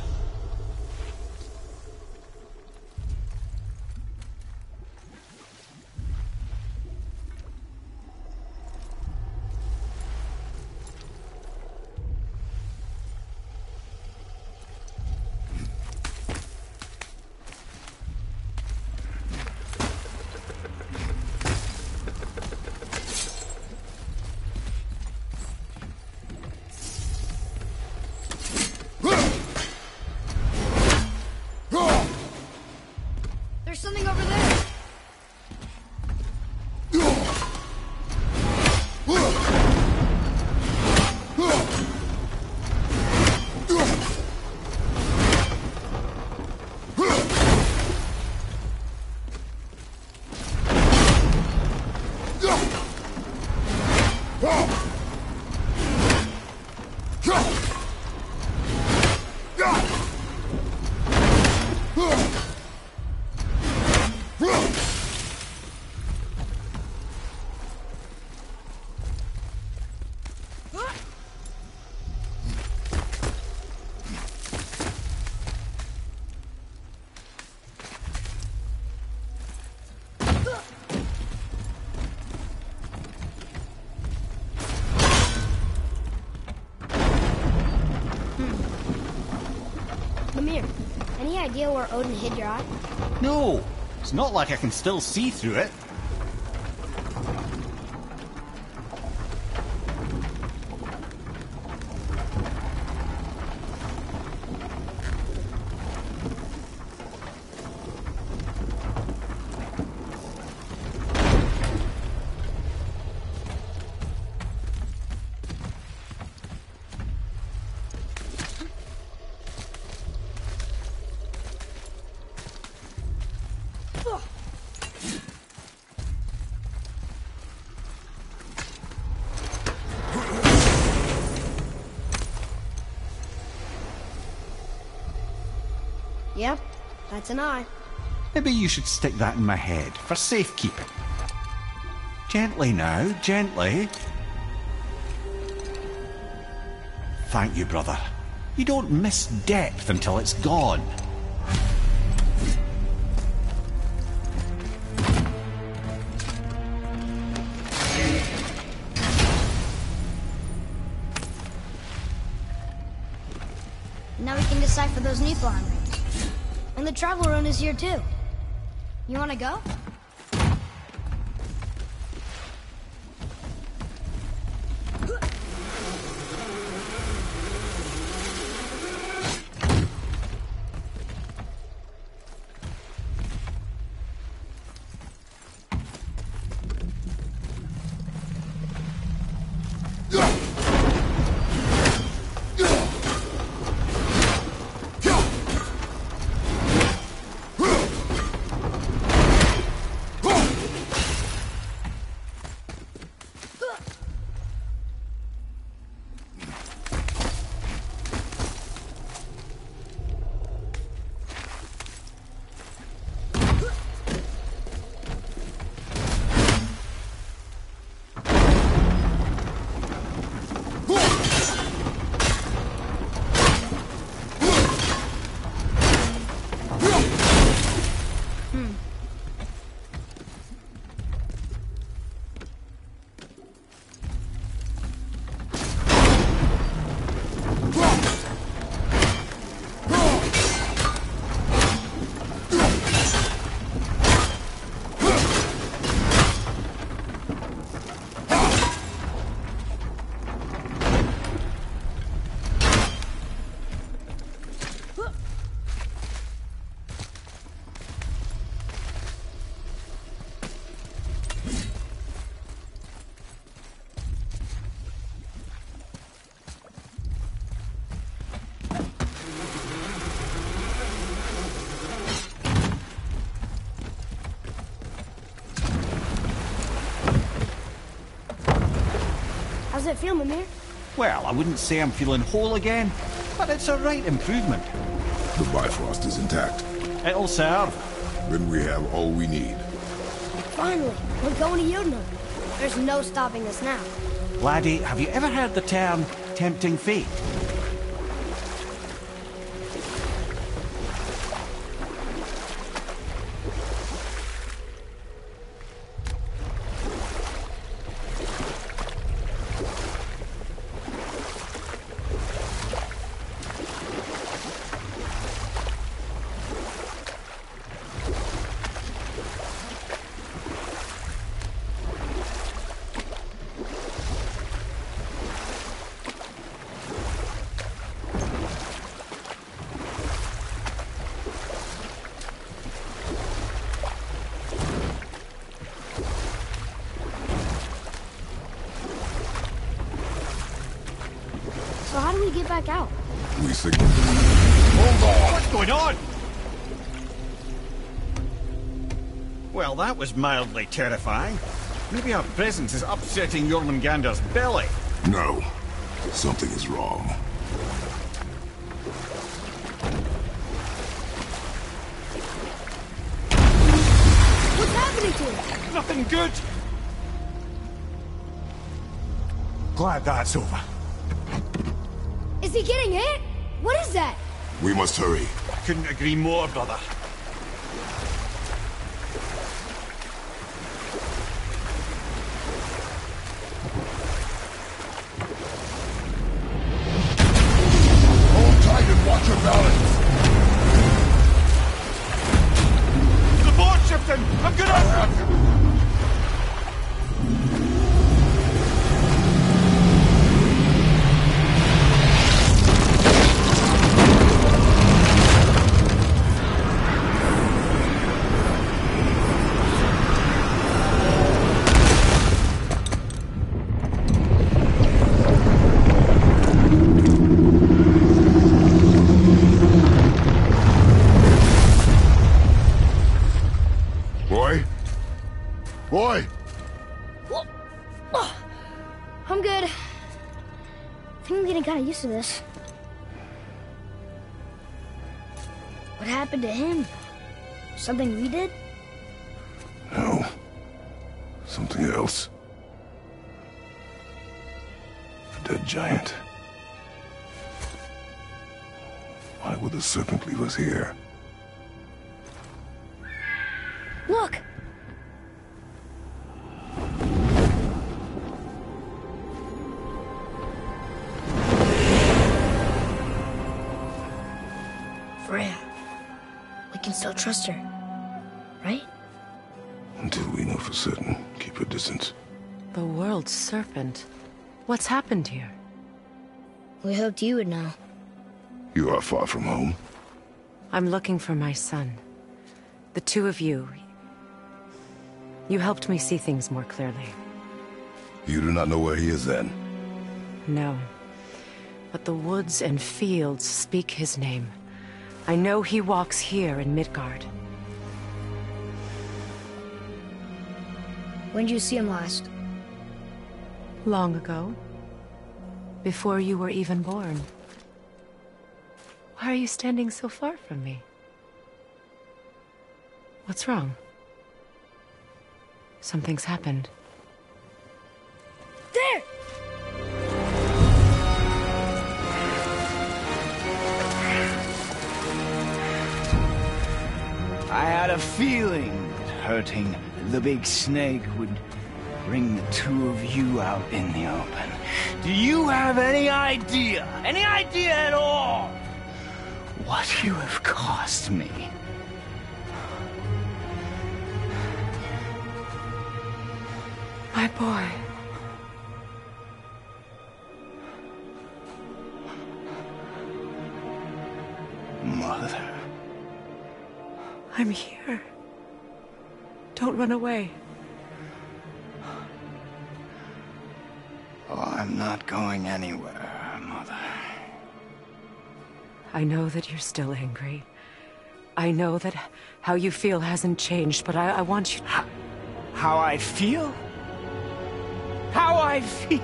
idea where Odin hid your eye? No, it's not like I can still see through it. Yep, that's an eye. Maybe you should stick that in my head for safekeeping. Gently now, gently. Thank you, brother. You don't miss depth until it's gone. Now we can decipher those Niflheim rings. And the travel rune is here too. You wanna go? How's it feel, Mimir? Well, I wouldn't say I'm feeling whole again, but it's a right improvement. The Bifrost is intact. It'll serve. Then we have all we need. Finally, we're going to Jotunheim. There's no stopping us now. Laddie, have you ever heard the term tempting fate? So how do we get back out? We signal. Hold on! What's going on? Well, that was mildly terrifying. Maybe our presence is upsetting Jormungandr's belly. No. Something is wrong. What's happening to him? Nothing good! Glad that's over. Is he getting hit? What is that? We must hurry. Couldn't agree more, brother. Hold tight and watch your balance. Boy! I'm good. I think I'm getting kind of used to this. What happened to him? Something we did? No. Something else. A dead giant. Why would the serpent leave us here? Look! Freya. We can still trust her, right? Until we know for certain, keep her distance. The world's serpent. What's happened here? We hoped you would know. You are far from home. I'm looking for my son. The two of you. You helped me see things more clearly. You do not know where he is then? No. But the woods and fields speak his name. I know he walks here in Midgard. When did you see him last? Long ago. Before you were even born. Why are you standing so far from me? What's wrong? Something's happened. There! I had a feeling that hurting the big snake would bring the two of you out in the open. Do you have any idea, any idea at all, what you have cost me? My boy. Mother. I'm here. Don't run away. Oh, I'm not going anywhere, Mother. I know that you're still angry. I know that how you feel hasn't changed, but I, I want you to... How, how I feel? How I feel?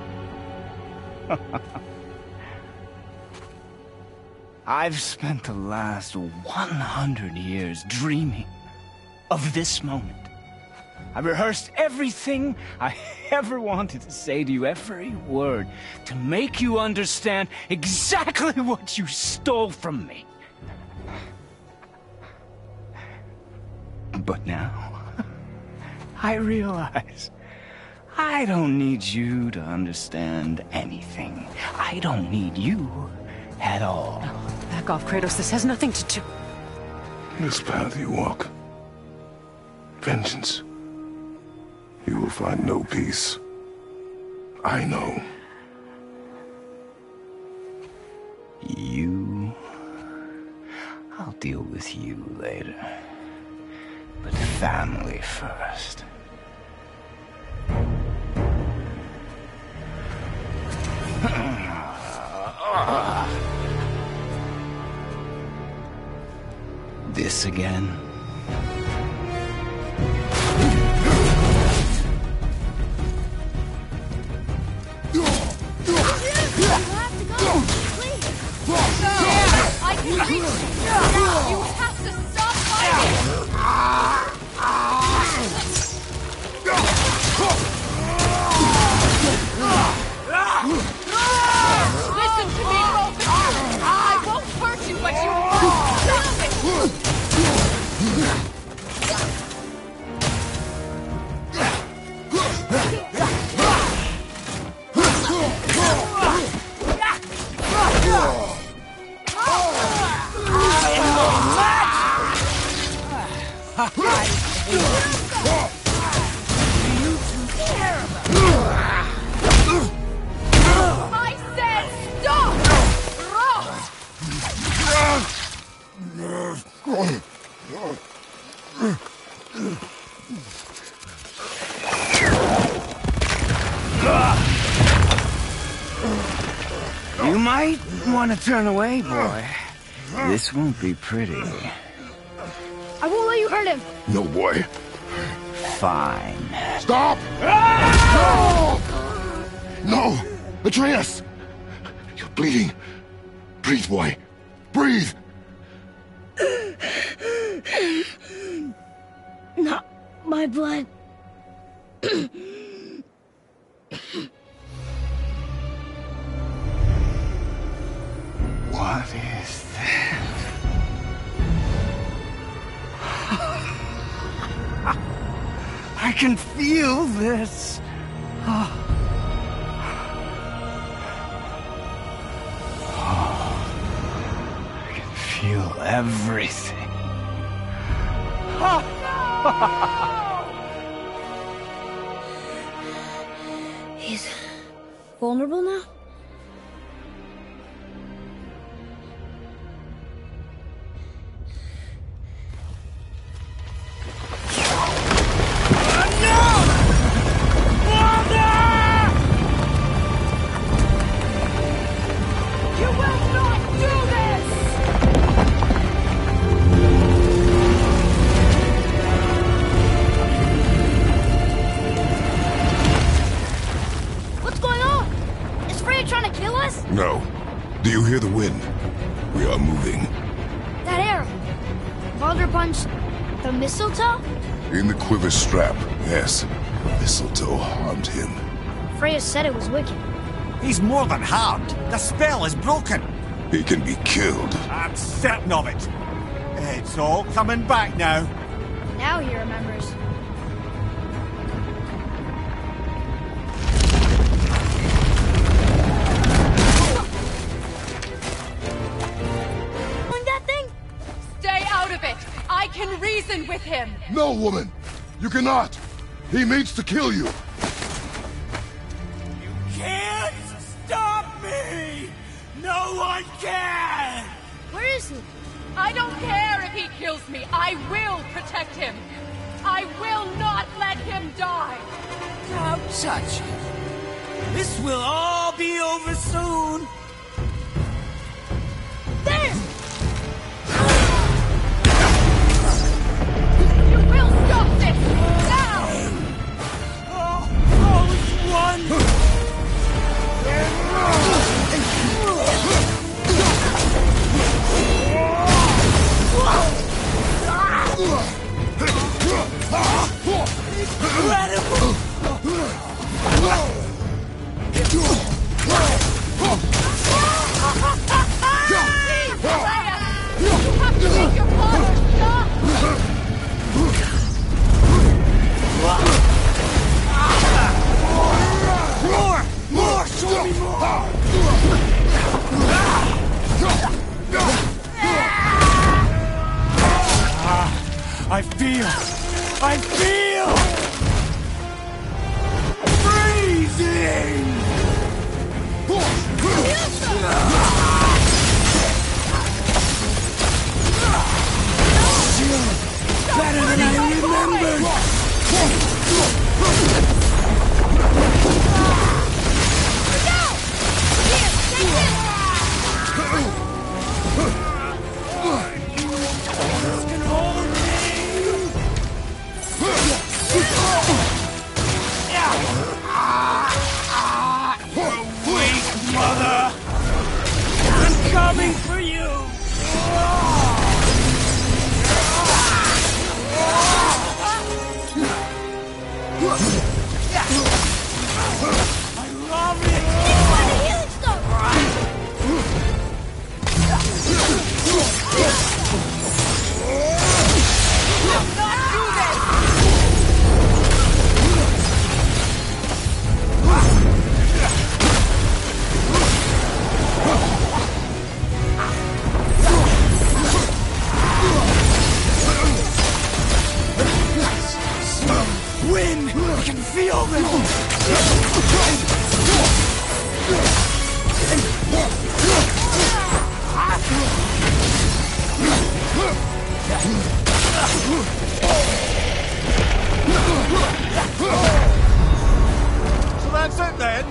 I've spent the last one hundred years dreaming of this moment. I rehearsed everything I ever wanted to say to you, every word, to make you understand exactly what you stole from me. But now, I realize I don't need you to understand anything. I don't need you at all. No, back off, Kratos. This has nothing to do... This path you walk. Vengeance. You will find no peace. I know. You... I'll deal with you later. But family first. This again? You have to go, please. No, I can reach you. You have to stop fighting. Listen to me, Vulcan. I won't hurt you, but you must stop it. I said stop! You might want to turn away, boy. This won't be pretty. I won't let you hurt him. No, boy. fine. Stop! No! No! Atreus! You're bleeding. Breathe, boy. Breathe! Not my blood. What is that? I can feel this. Oh. I can feel everything. He's vulnerable now? No. Do you hear the wind? We are moving. That arrow. Baldur punched the mistletoe? In the quiver strap, yes. Mistletoe harmed him. Freya said it was wicked. He's more than harmed. The spell is broken. He can be killed. I'm certain of it. It's all coming back now. Now he remembers. I can reason with him! No, woman! You cannot! He means to kill you! You can't stop me! No one can! Where is he? I don't care if he kills me. I will protect him. I will not let him die. Don't touch him. This will all be over soon. There! Stop this! Now! Oh, oh, it's one! Incredible! You have to make your father stop! More! More! Show me more! I feel! I feel! Freezing! Better than I remembered! Coming for you! I love it! Why the healing stuff? Wind! I can feel them! So that's it then?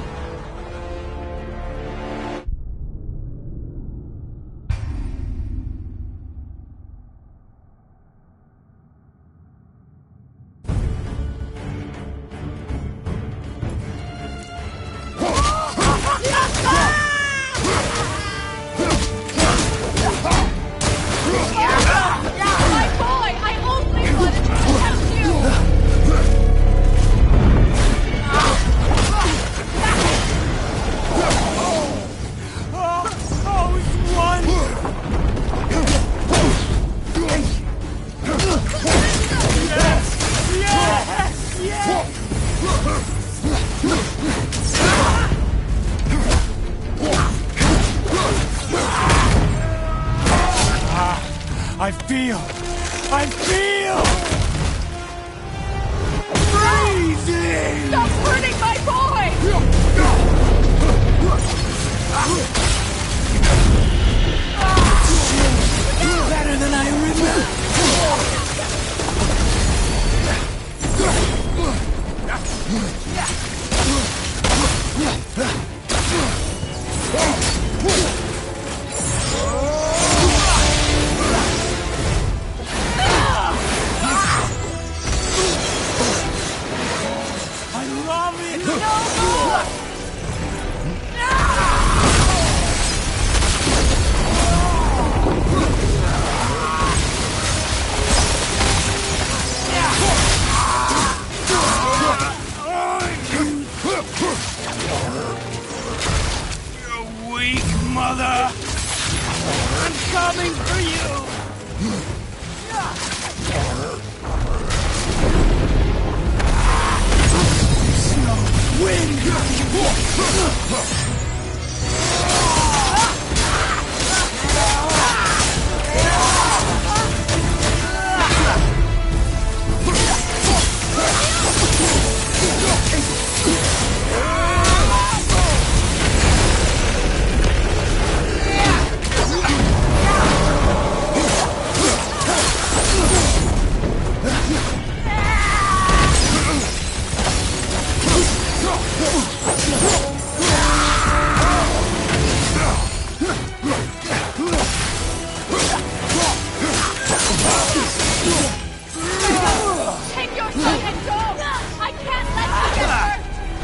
coming for you! Snow wind! Take your son and go! I can't let you get hurt!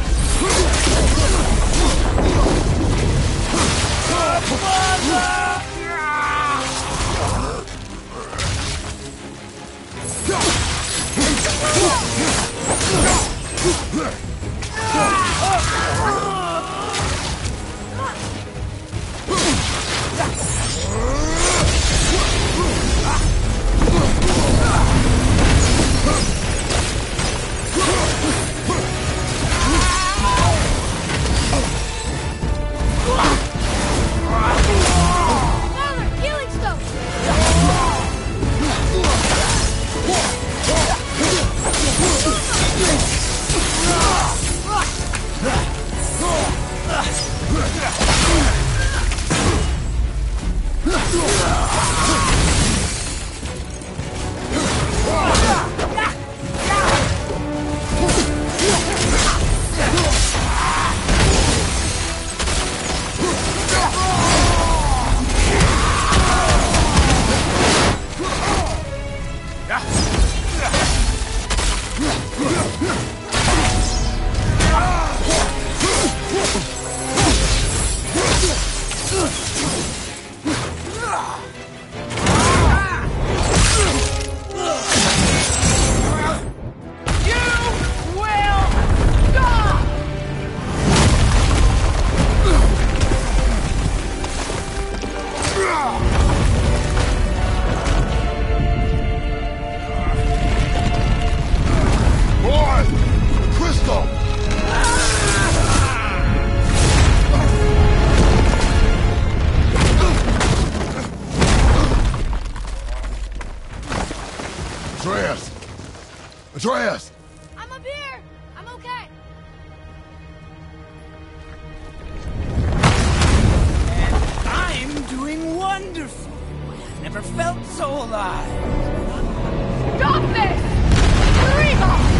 Father, healing stone! Atreus! Atreus! I'm up here! I'm okay! I'm doing wonderful. Never felt so alive. Stop this! Reba!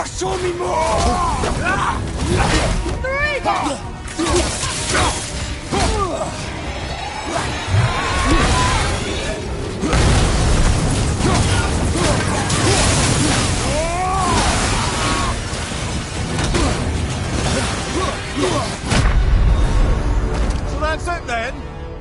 More! Show me more! So that's it then?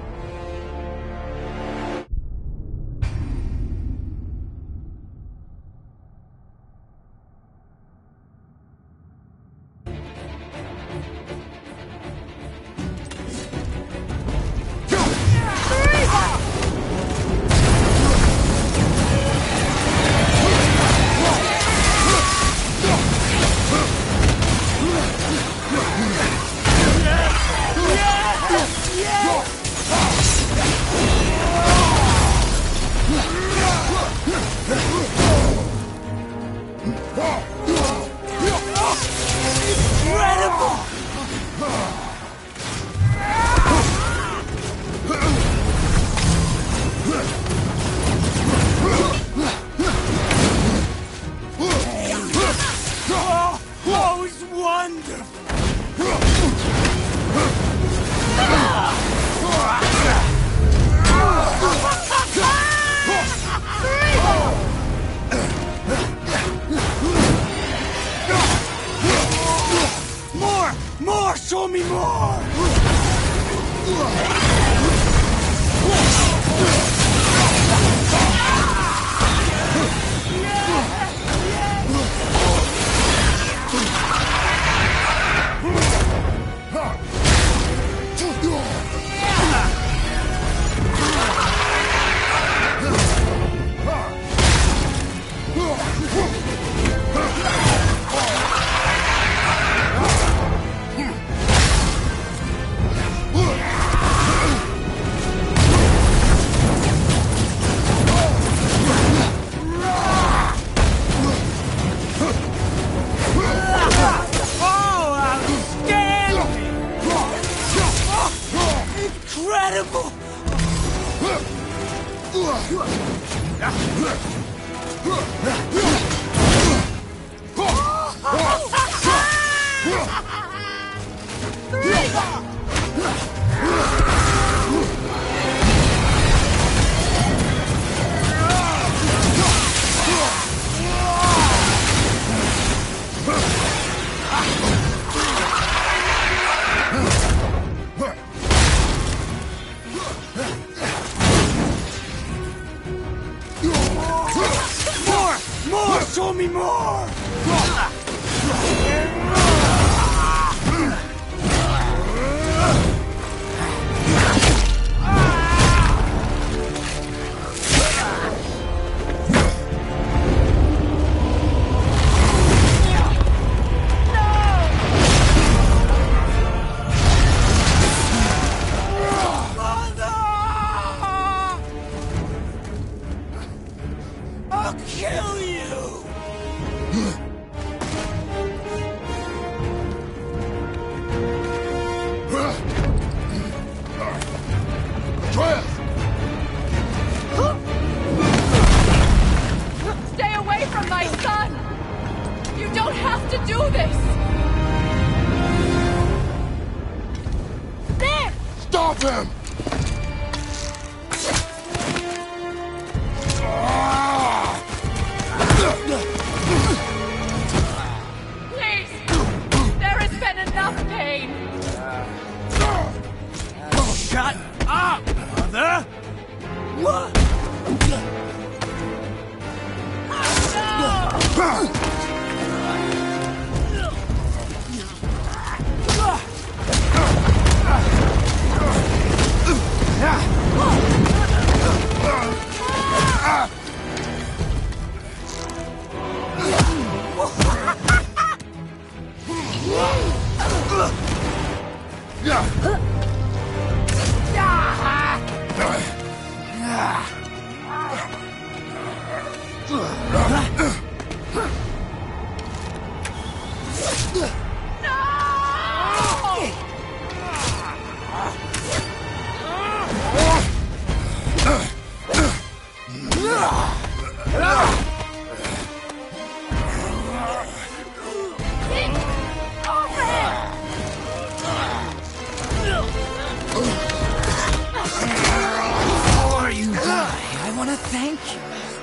Show me more! Show me more! I'll kill you! Stay away from my son! You don't have to do this! There! Stop him! Please! There has been enough pain! Shut up, mother! What?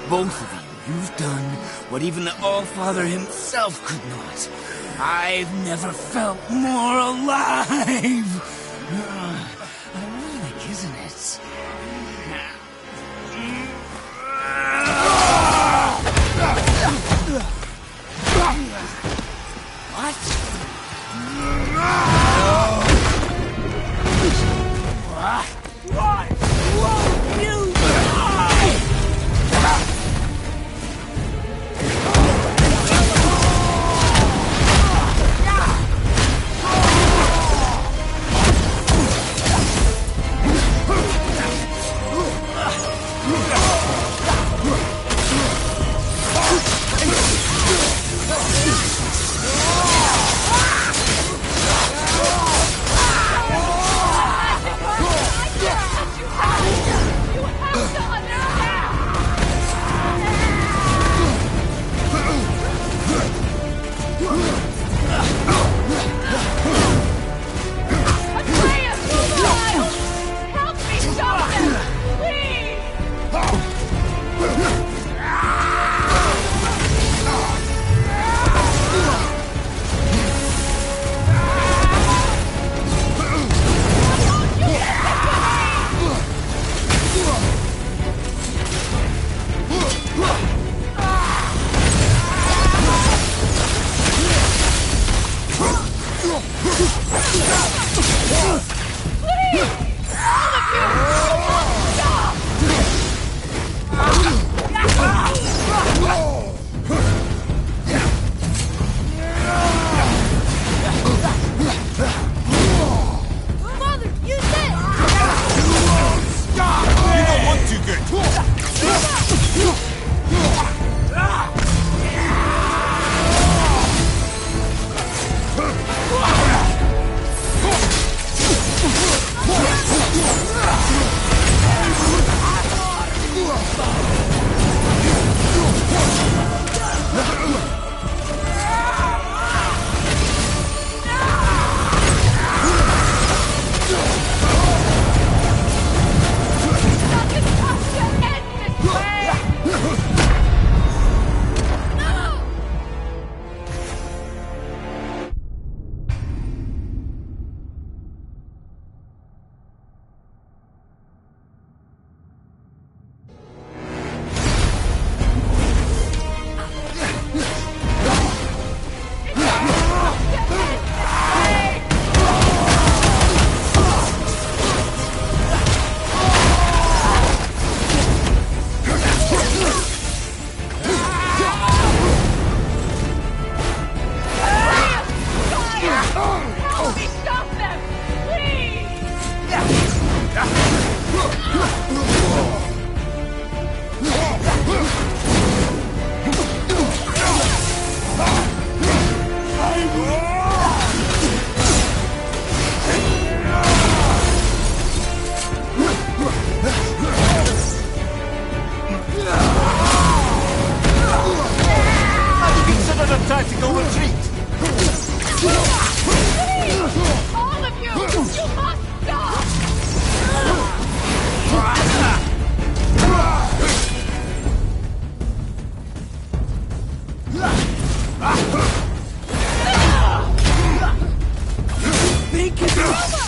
Both of you, you've done what even the All-Father himself could not. I've never felt more alive! Uh, ironic, isn't it? What? What? Won't you die? Tactical retreat! All of you! You must stop! Think it's over!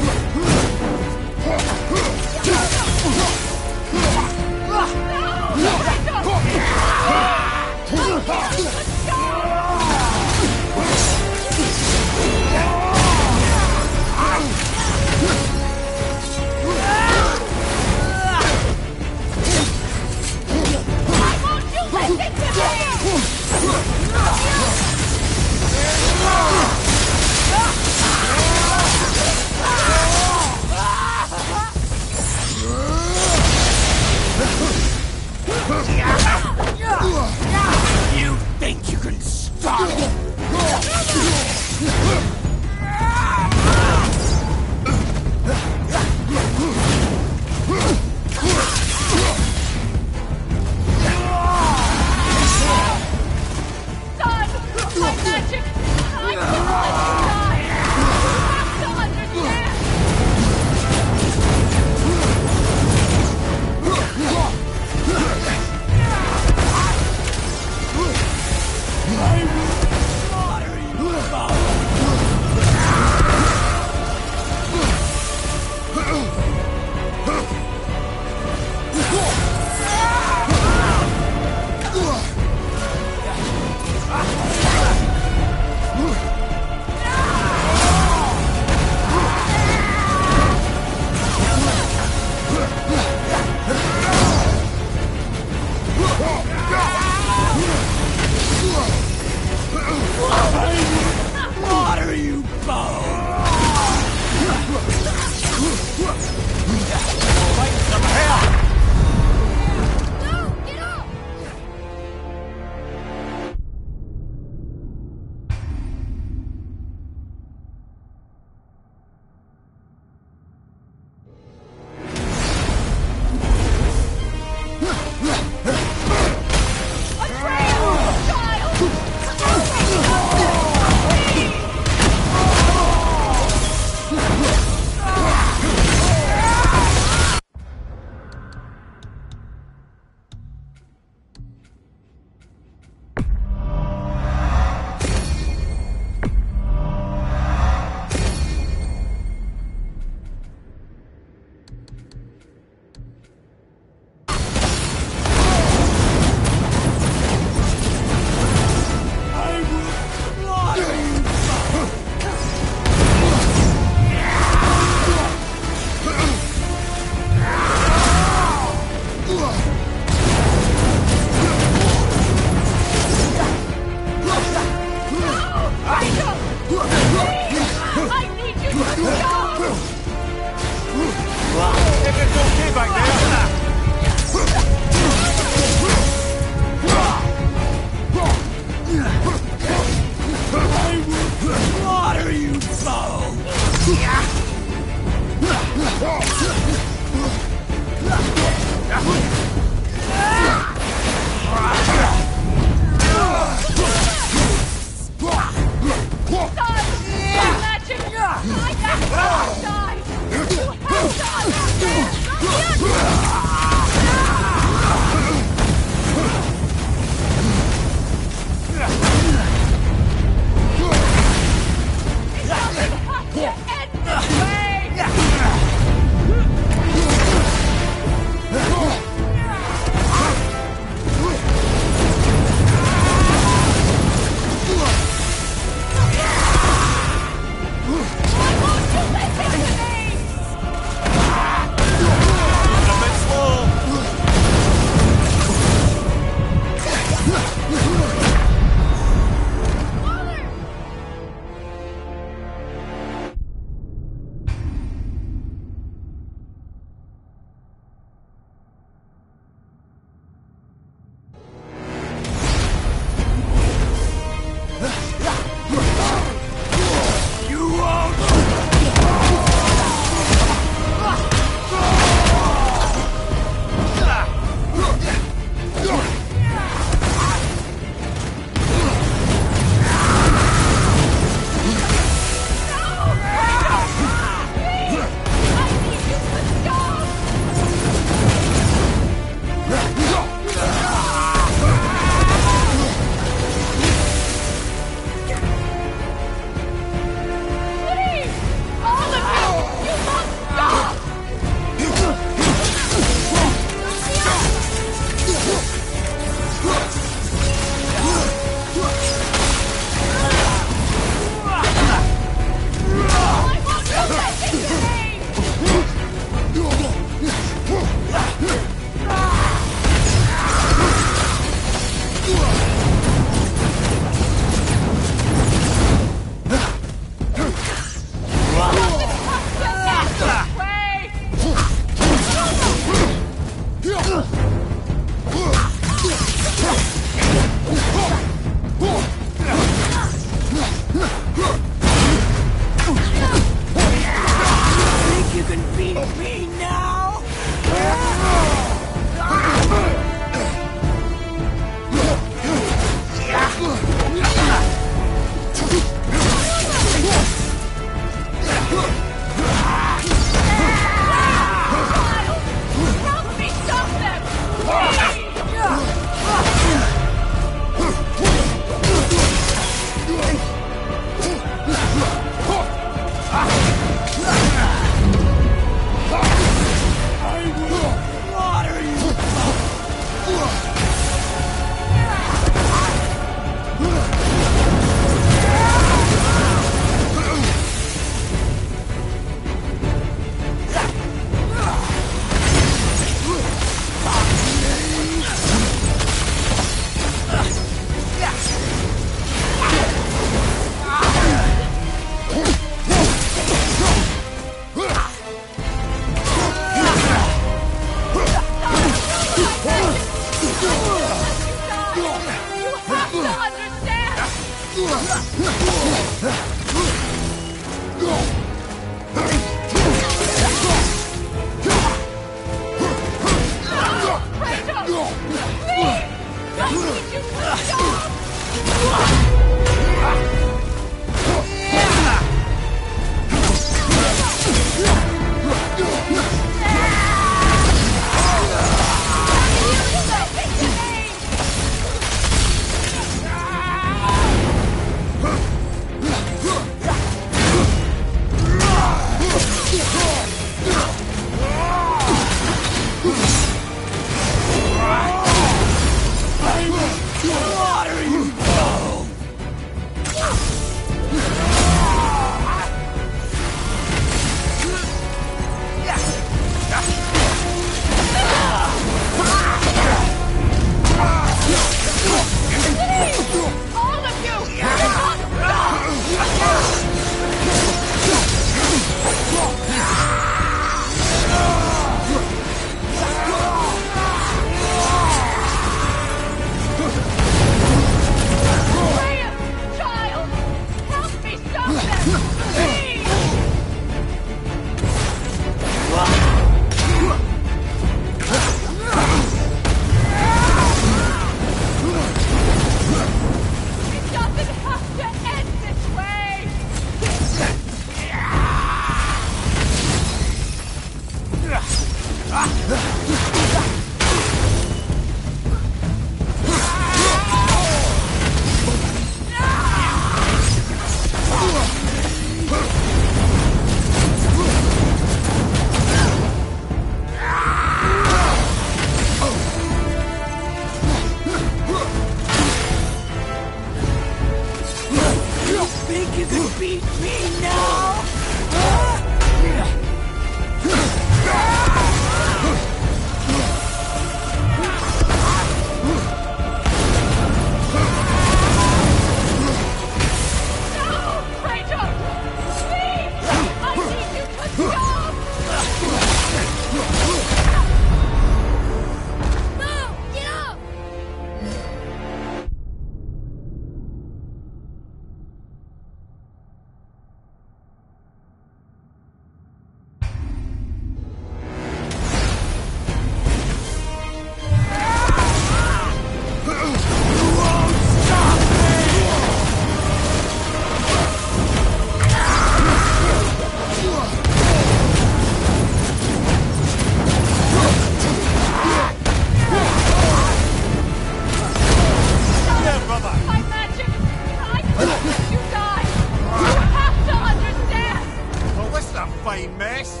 a fine mess.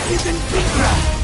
even begun.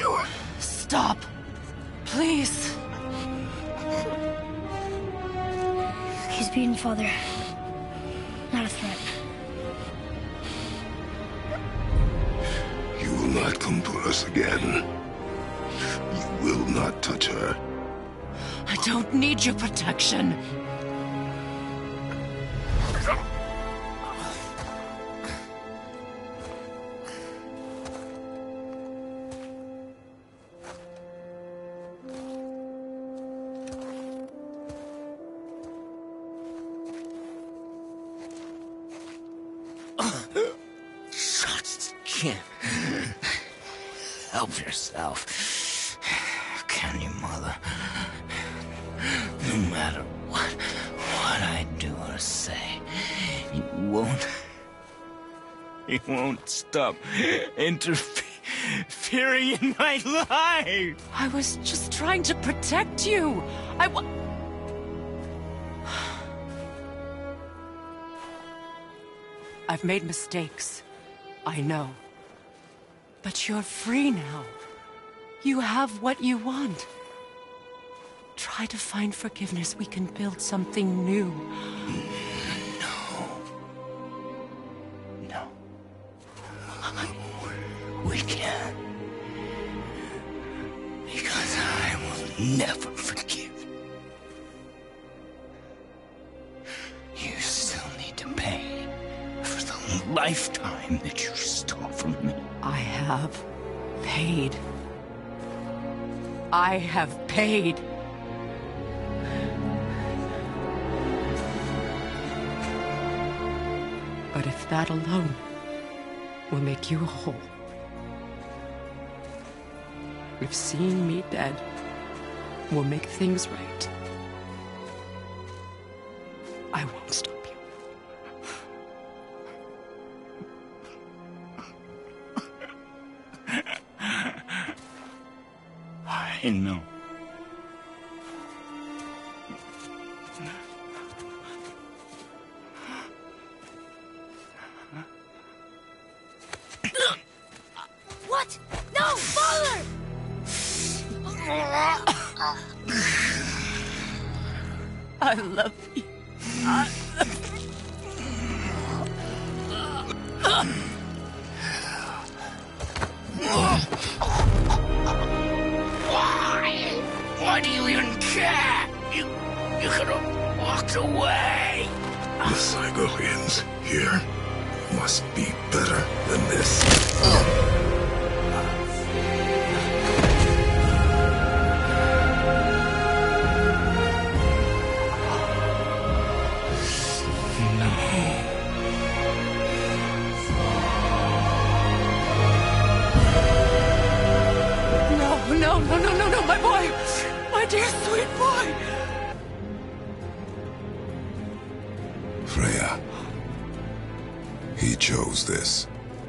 Stop. Please. He's beaten, Father. Not a threat. You will not come for us again. You will not touch her. I don't need your protection. Help yourself. Can you, Mother? No matter what, what I do or say, you won't... You won't stop interfering in my life! I was just trying to protect you. I wa- I've made mistakes. I know. But you're free now. You have what you want. Try to find forgiveness. We can build something new. No. No. We can't. Because I will never forgive. You still need to pay for the lifetime that you stole from me. I have paid. I have paid. But if that alone will make you whole, if seeing me dead will make things right, I won't stop you. I know. What? No, Father! I love you. I Why? Why do you even care? You, you could have walked away. The Cygolians here must be better than this. No, no, no, no, no, my boy! My dear sweet boy! Freya. He chose this.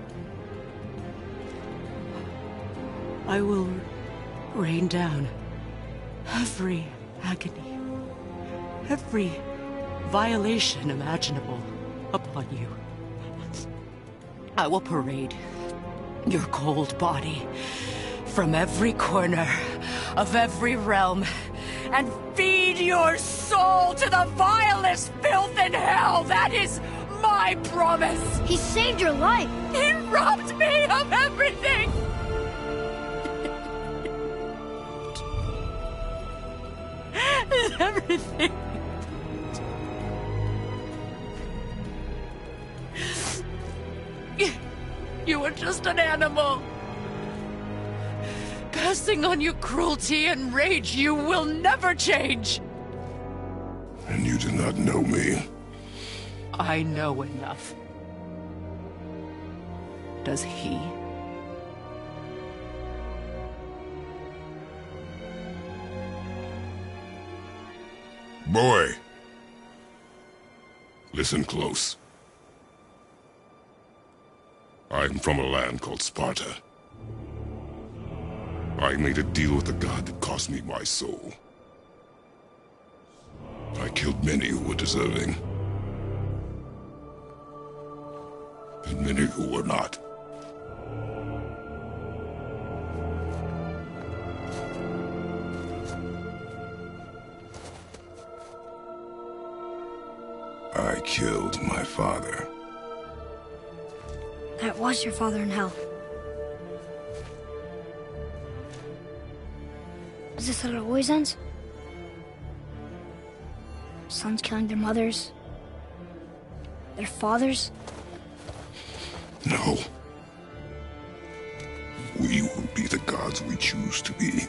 I will rain down every agony, every violation imaginable upon you. I will parade your cold body from every corner of every realm and feed your soul to the vilest filth in hell. That is my promise. He saved your life. He robbed me of everything. Everything. You were just an animal. Passing on your cruelty and rage, you will never change. And you do not know me. I know enough. Does he? Boy. Listen close. I am from a land called Sparta. I made a deal with the god that cost me my soul. I killed many who were deserving. And many who were not. I killed my father. That was your father in hell. Is this how it always ends? Sons killing their mothers? Their fathers? No. We will be the gods we choose to be.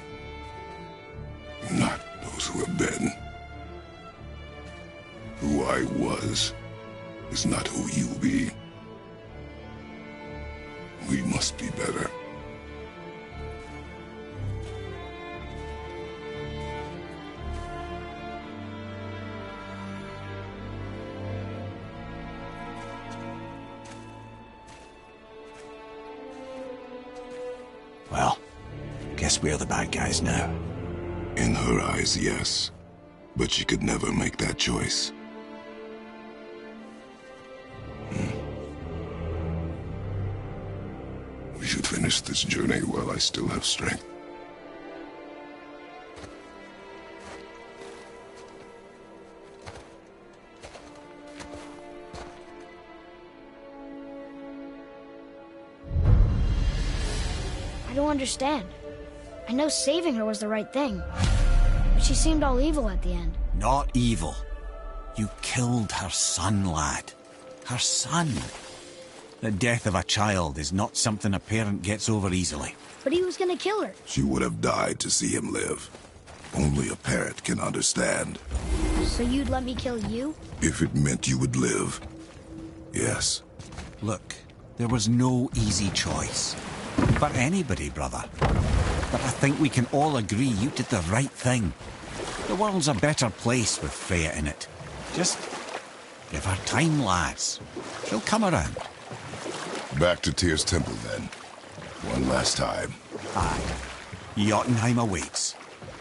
Not those who have been. Who I was is not who you'll be. We must be better. Well, guess we're the bad guys now. In her eyes, yes. But she could never make that choice. Hmm. We should finish this journey while I still have strength. I don't understand. I know saving her was the right thing. But she seemed all evil at the end. Not evil. You killed her son, lad. Her son. The death of a child is not something a parent gets over easily. But he was gonna kill her. She would have died to see him live. Only a parent can understand. So you'd let me kill you? If it meant you would live. Yes. Look, there was no easy choice. For anybody, brother. But I think we can all agree you did the right thing. The world's a better place with Freya in it. Just give her time, lads. She'll come around. Back to Tyr's temple, then. One last time. Aye. Jotunheim awaits.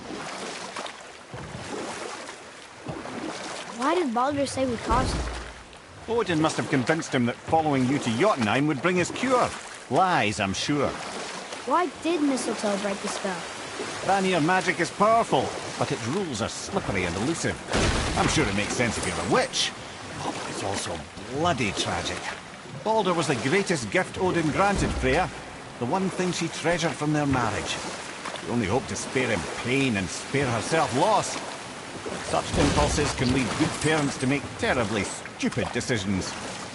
Why did Baldur say we caused it? Odin must have convinced him that following you to Jotunheim would bring his cure. Lies, I'm sure. Why did Mistletoe break the spell? Vanir magic is powerful, but its rules are slippery and elusive. I'm sure it makes sense if you're a witch. Oh, but it's also bloody tragic. Baldur was the greatest gift Odin granted Freya. The one thing she treasured from their marriage. She only hoped to spare him pain and spare herself loss. Such impulses can lead good parents to make terribly stupid decisions.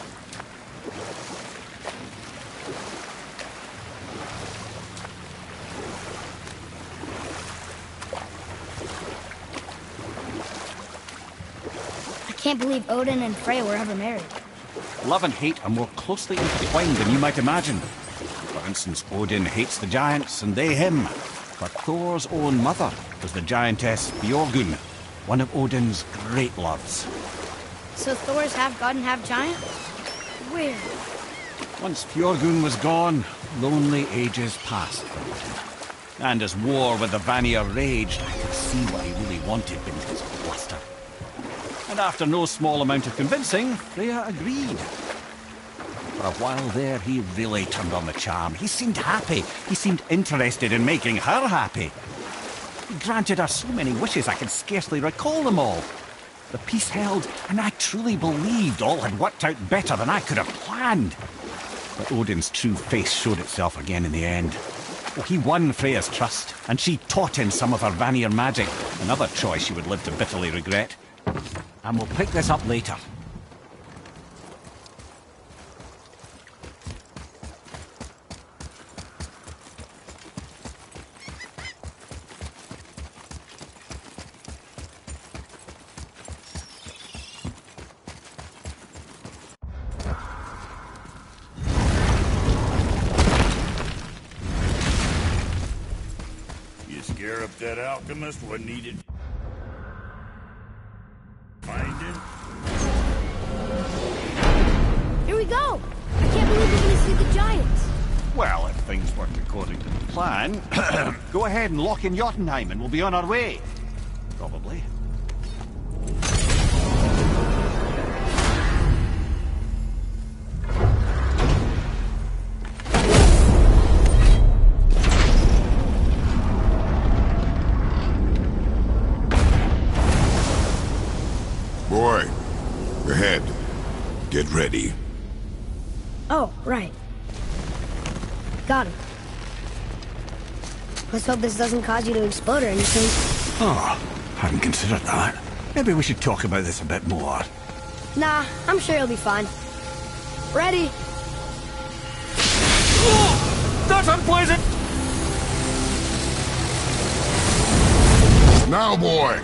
I can't believe Odin and Freya were ever married. Love and hate are more closely intertwined than you might imagine. For instance, Odin hates the giants and they him. But Thor's own mother was the giantess Björgun, one of Odin's great loves. So Thor's half god and half giant? Weird. Once Björgun was gone, lonely ages passed. And as war with the Vanir raged, I could see what he really wanted beneath his bluster. And after no small amount of convincing, Freya agreed. For a while there, he really turned on the charm. He seemed happy. He seemed interested in making her happy. He granted her so many wishes I could scarcely recall them all. The peace held, and I truly believed all had worked out better than I could have planned. But Odin's true face showed itself again in the end. Oh, he won Freya's trust, and she taught him some of her Vanir magic, another choice she would live to bitterly regret. And we'll pick this up later. You scare up that alchemist, what needed? Finding? Here we go! I can't believe we're gonna see the giants! Well, if things work according to the plan, go ahead and lock in Jotunheim and we'll be on our way. Probably. Boy, ahead. ready. Oh, right. Got it. Let's hope this doesn't cause you to explode or anything. Oh, hadn't considered that. Maybe we should talk about this a bit more. Nah, I'm sure you'll be fine. Ready? Oh, that's unpleasant! Now, boy!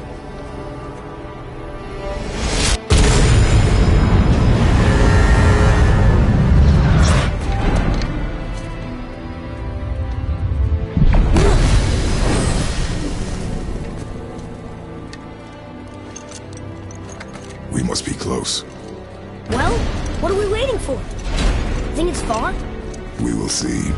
We must be close. Well, what are we waiting for? Think it's far? We will see.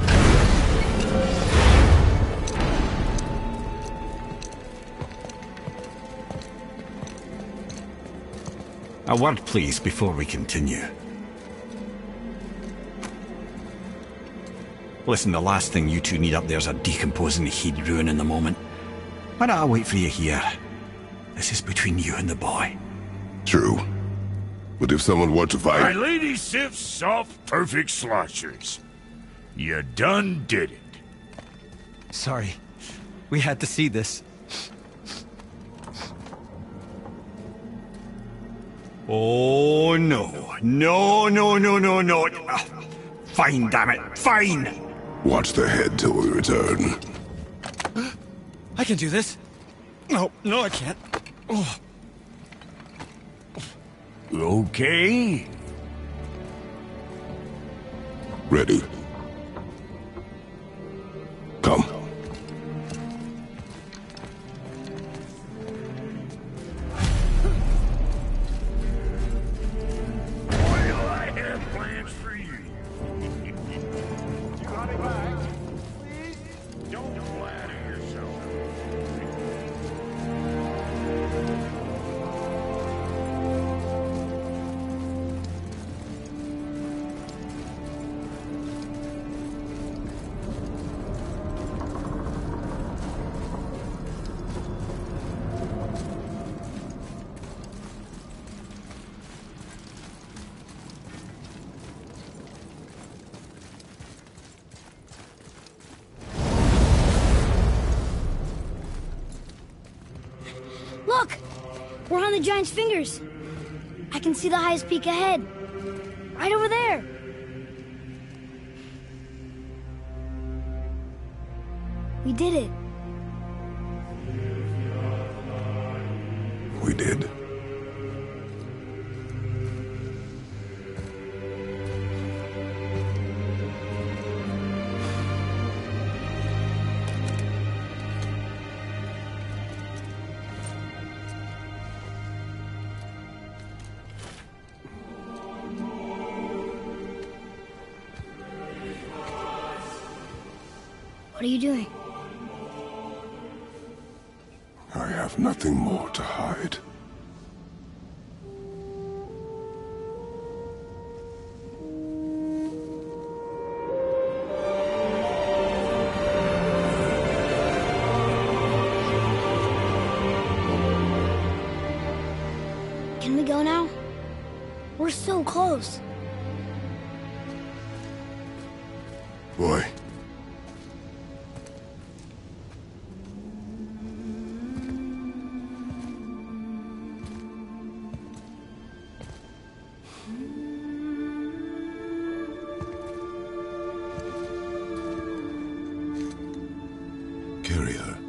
A word, please, before we continue. Listen, the last thing you two need up there's a decomposing heat ruining the moment. Why don't I wait for you here? This is between you and the boy. True. But if someone were to My fight... lady Sif's soft, perfect sloshers. You done did it. Sorry. We had to see this. Oh, no. No, no, no, no, no. Ah, fine, damn it. Fine! Watch the head till we return. I can do this. No, no, I can't. Oh. Okay. Ready. Come. Well, I have plans for you. You got it back. Please don't flatter yourself. Look! We're on the giant's fingers. I can see the highest peak ahead. Right over there. We did it. We did. What are you doing? I have nothing more to hide. Can we go now? We're so close. Boy. Carry her.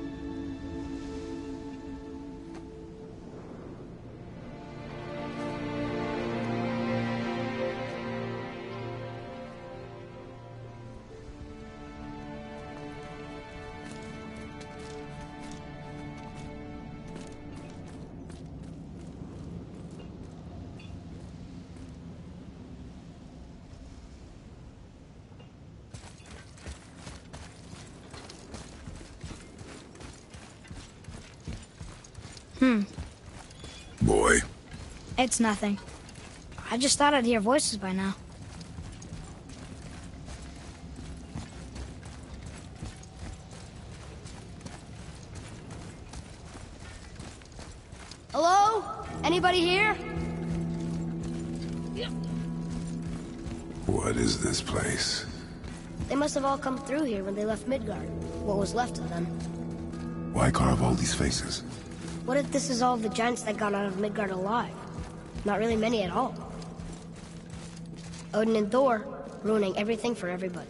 Hmm. Boy. It's nothing. I just thought I'd hear voices by now. Hello? Anybody here? What is this place? They must have all come through here when they left Midgard. What was left of them. Why carve all these faces? What if this is all the giants that got out of Midgard alive? Not really many at all. Odin and Thor, ruining everything for everybody.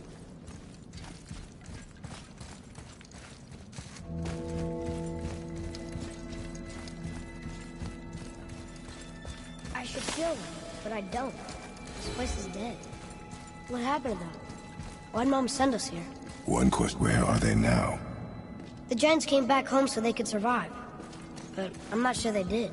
I should feel them, but I don't. This place is dead. What happened to them? Why'd Mom send us here? One question, where are they now? The giants came back home so they could survive. But I'm not sure they did.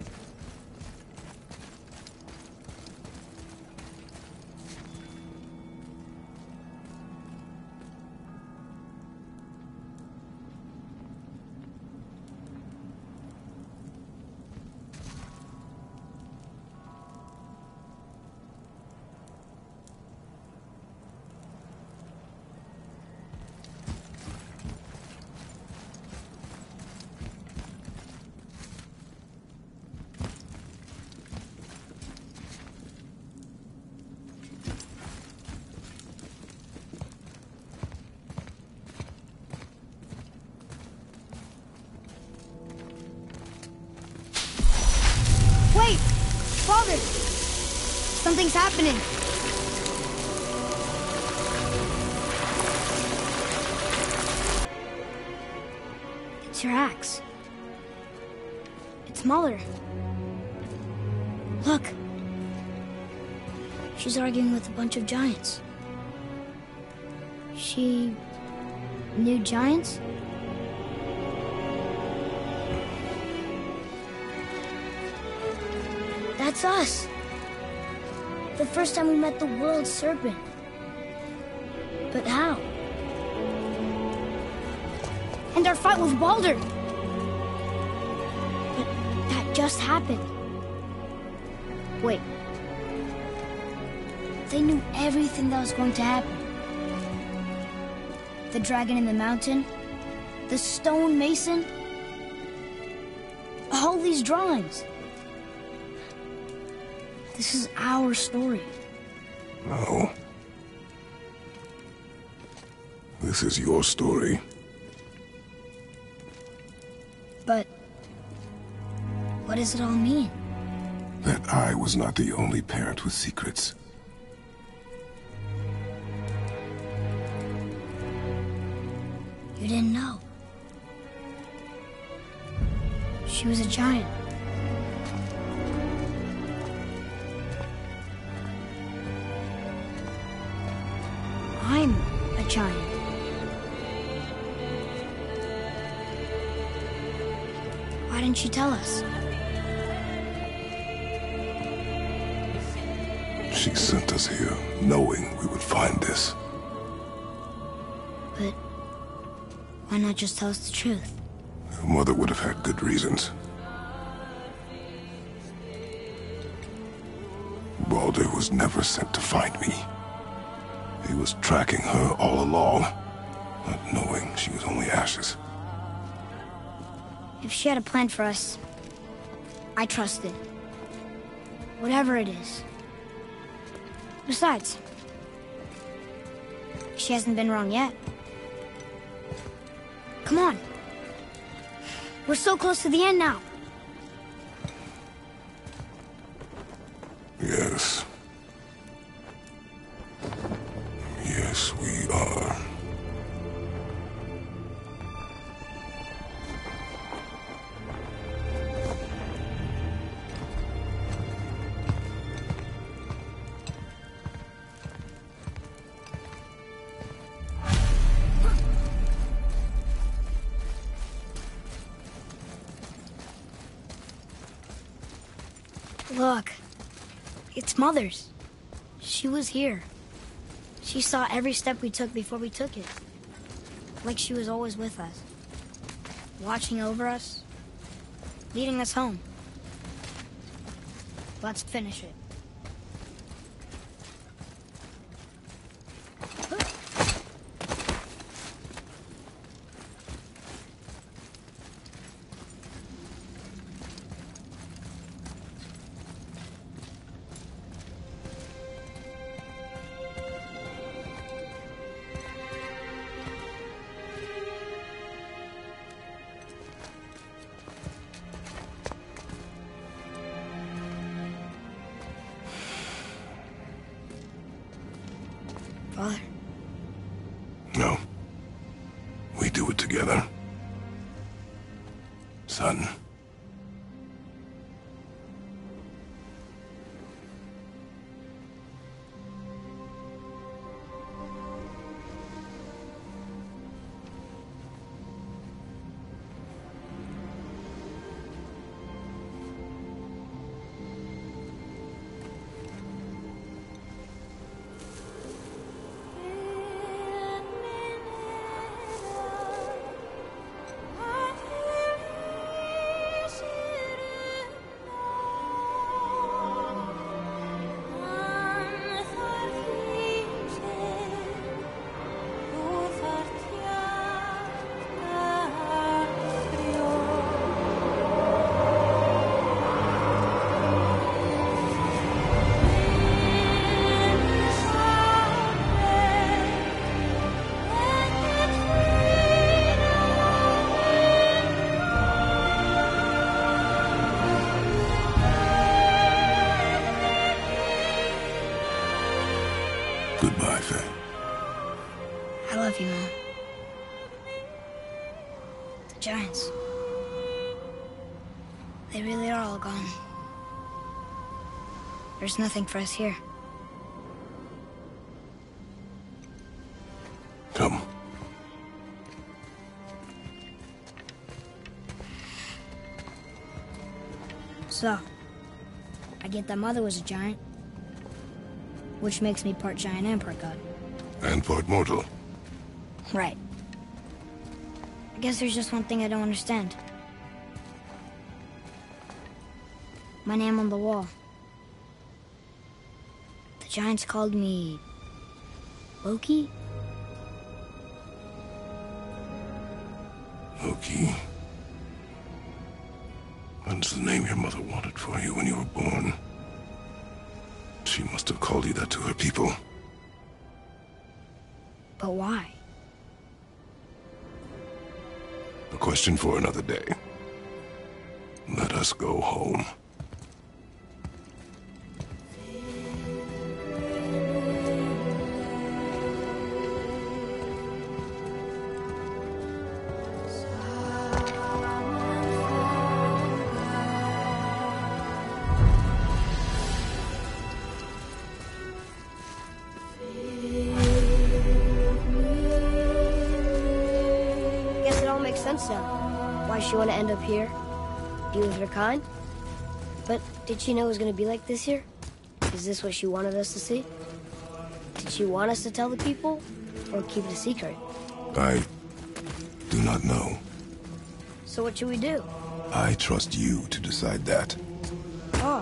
Wait! Father! Something's happening! It's your axe. It's Mother. Look! She's arguing with a bunch of giants. She... knew giants? That's us. The first time we met the world serpent. But how? And our fight with Baldur. But that just happened. Wait. They knew everything that was going to happen. The dragon in the mountain, the stone mason, all these drawings. This is our story. No. This is your story. But what does it all mean? That I was not the only parent with secrets. You didn't know. She was a giant. I'm a giant. Why didn't she tell us? She sent us here, knowing we would find this. But why not just tell us the truth? Your mother would have had good reasons. Baldur was never sent to find me. He was tracking her all along, not knowing she was only ashes. If she had a plan for us, I trust it. Whatever it is. Besides, she hasn't been wrong yet. Come on. We're so close to the end now. Yes. Yes, we are. Look, it's Mother's. She was here. She saw every step we took before we took it. Like she was always with us. Watching over us. Leading us home. Let's finish it. together. Son. Goodbye, Faye. I love you, Mom. The Giants. They really are all gone. There's nothing for us here. Come. So, I get that Mother was a giant, which makes me part giant and part god. And part mortal. Right. I guess there's just one thing I don't understand. My name on the wall. The Giants called me... Loki? Loki. That's the name your mother wanted for you when you were born. She must have called you that to her people. But why? A question for another day. Let us go home. Why she want to end up here? Be with her kind? But did she know it was going to be like this here? Is this what she wanted us to see? Did she want us to tell the people? Or keep it a secret? I do not know. So what should we do? I trust you to decide that. Oh.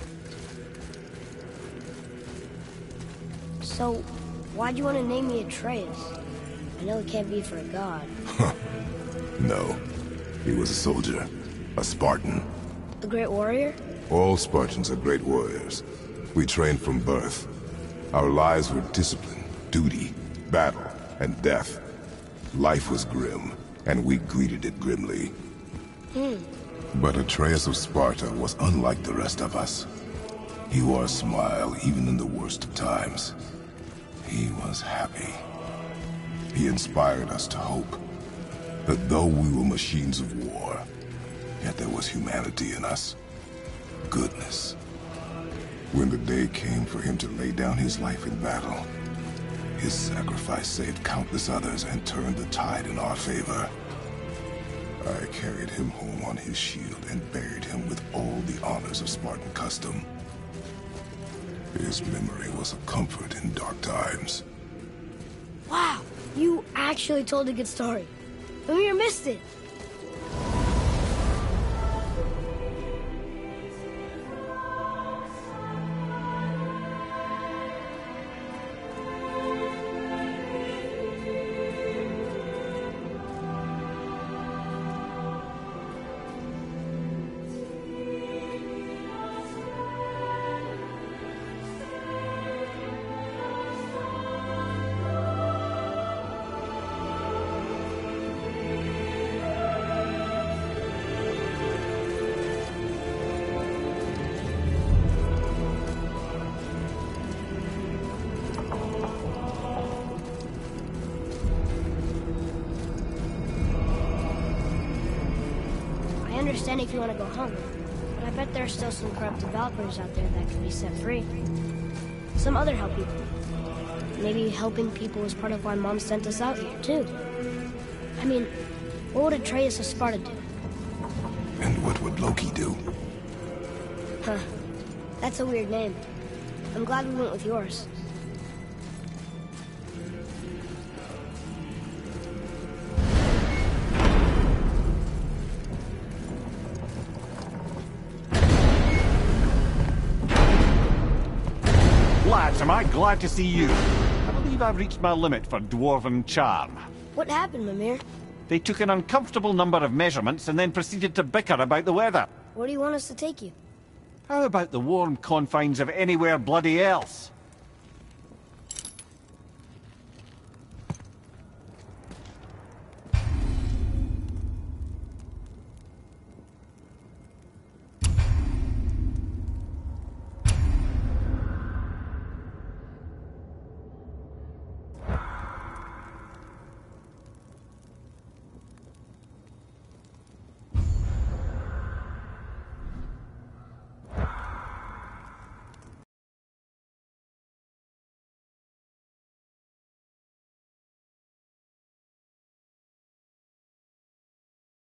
So, why'd you want to name me Atreus? I know it can't be for a god. No. He was a soldier. A Spartan. A great warrior? All Spartans are great warriors. We trained from birth. Our lives were discipline, duty, battle, and death. Life was grim, and we greeted it grimly. Hmm. But Atreus of Sparta was unlike the rest of us. He wore a smile even in the worst of times. He was happy. He inspired us to hope. That though we were machines of war, yet there was humanity in us. Goodness. When the day came for him to lay down his life in battle, his sacrifice saved countless others and turned the tide in our favor. I carried him home on his shield and buried him with all the honors of Spartan custom. His memory was a comfort in dark times. Wow, you actually told a good story. Lumir missed it. understand if you want to go home, but I bet there are still some corrupt developers out there that can be set free. Some other help people. Maybe helping people is part of why Mom sent us out here, too. I mean, what would Atreus of Sparta do? And what would Loki do? Huh. That's a weird name. I'm glad we went with yours. Lads, am I glad to see you. I believe I've reached my limit for dwarven charm. What happened, Mimir? They took an uncomfortable number of measurements and then proceeded to bicker about the weather. Where do you want us to take you? How about the warm confines of anywhere bloody else?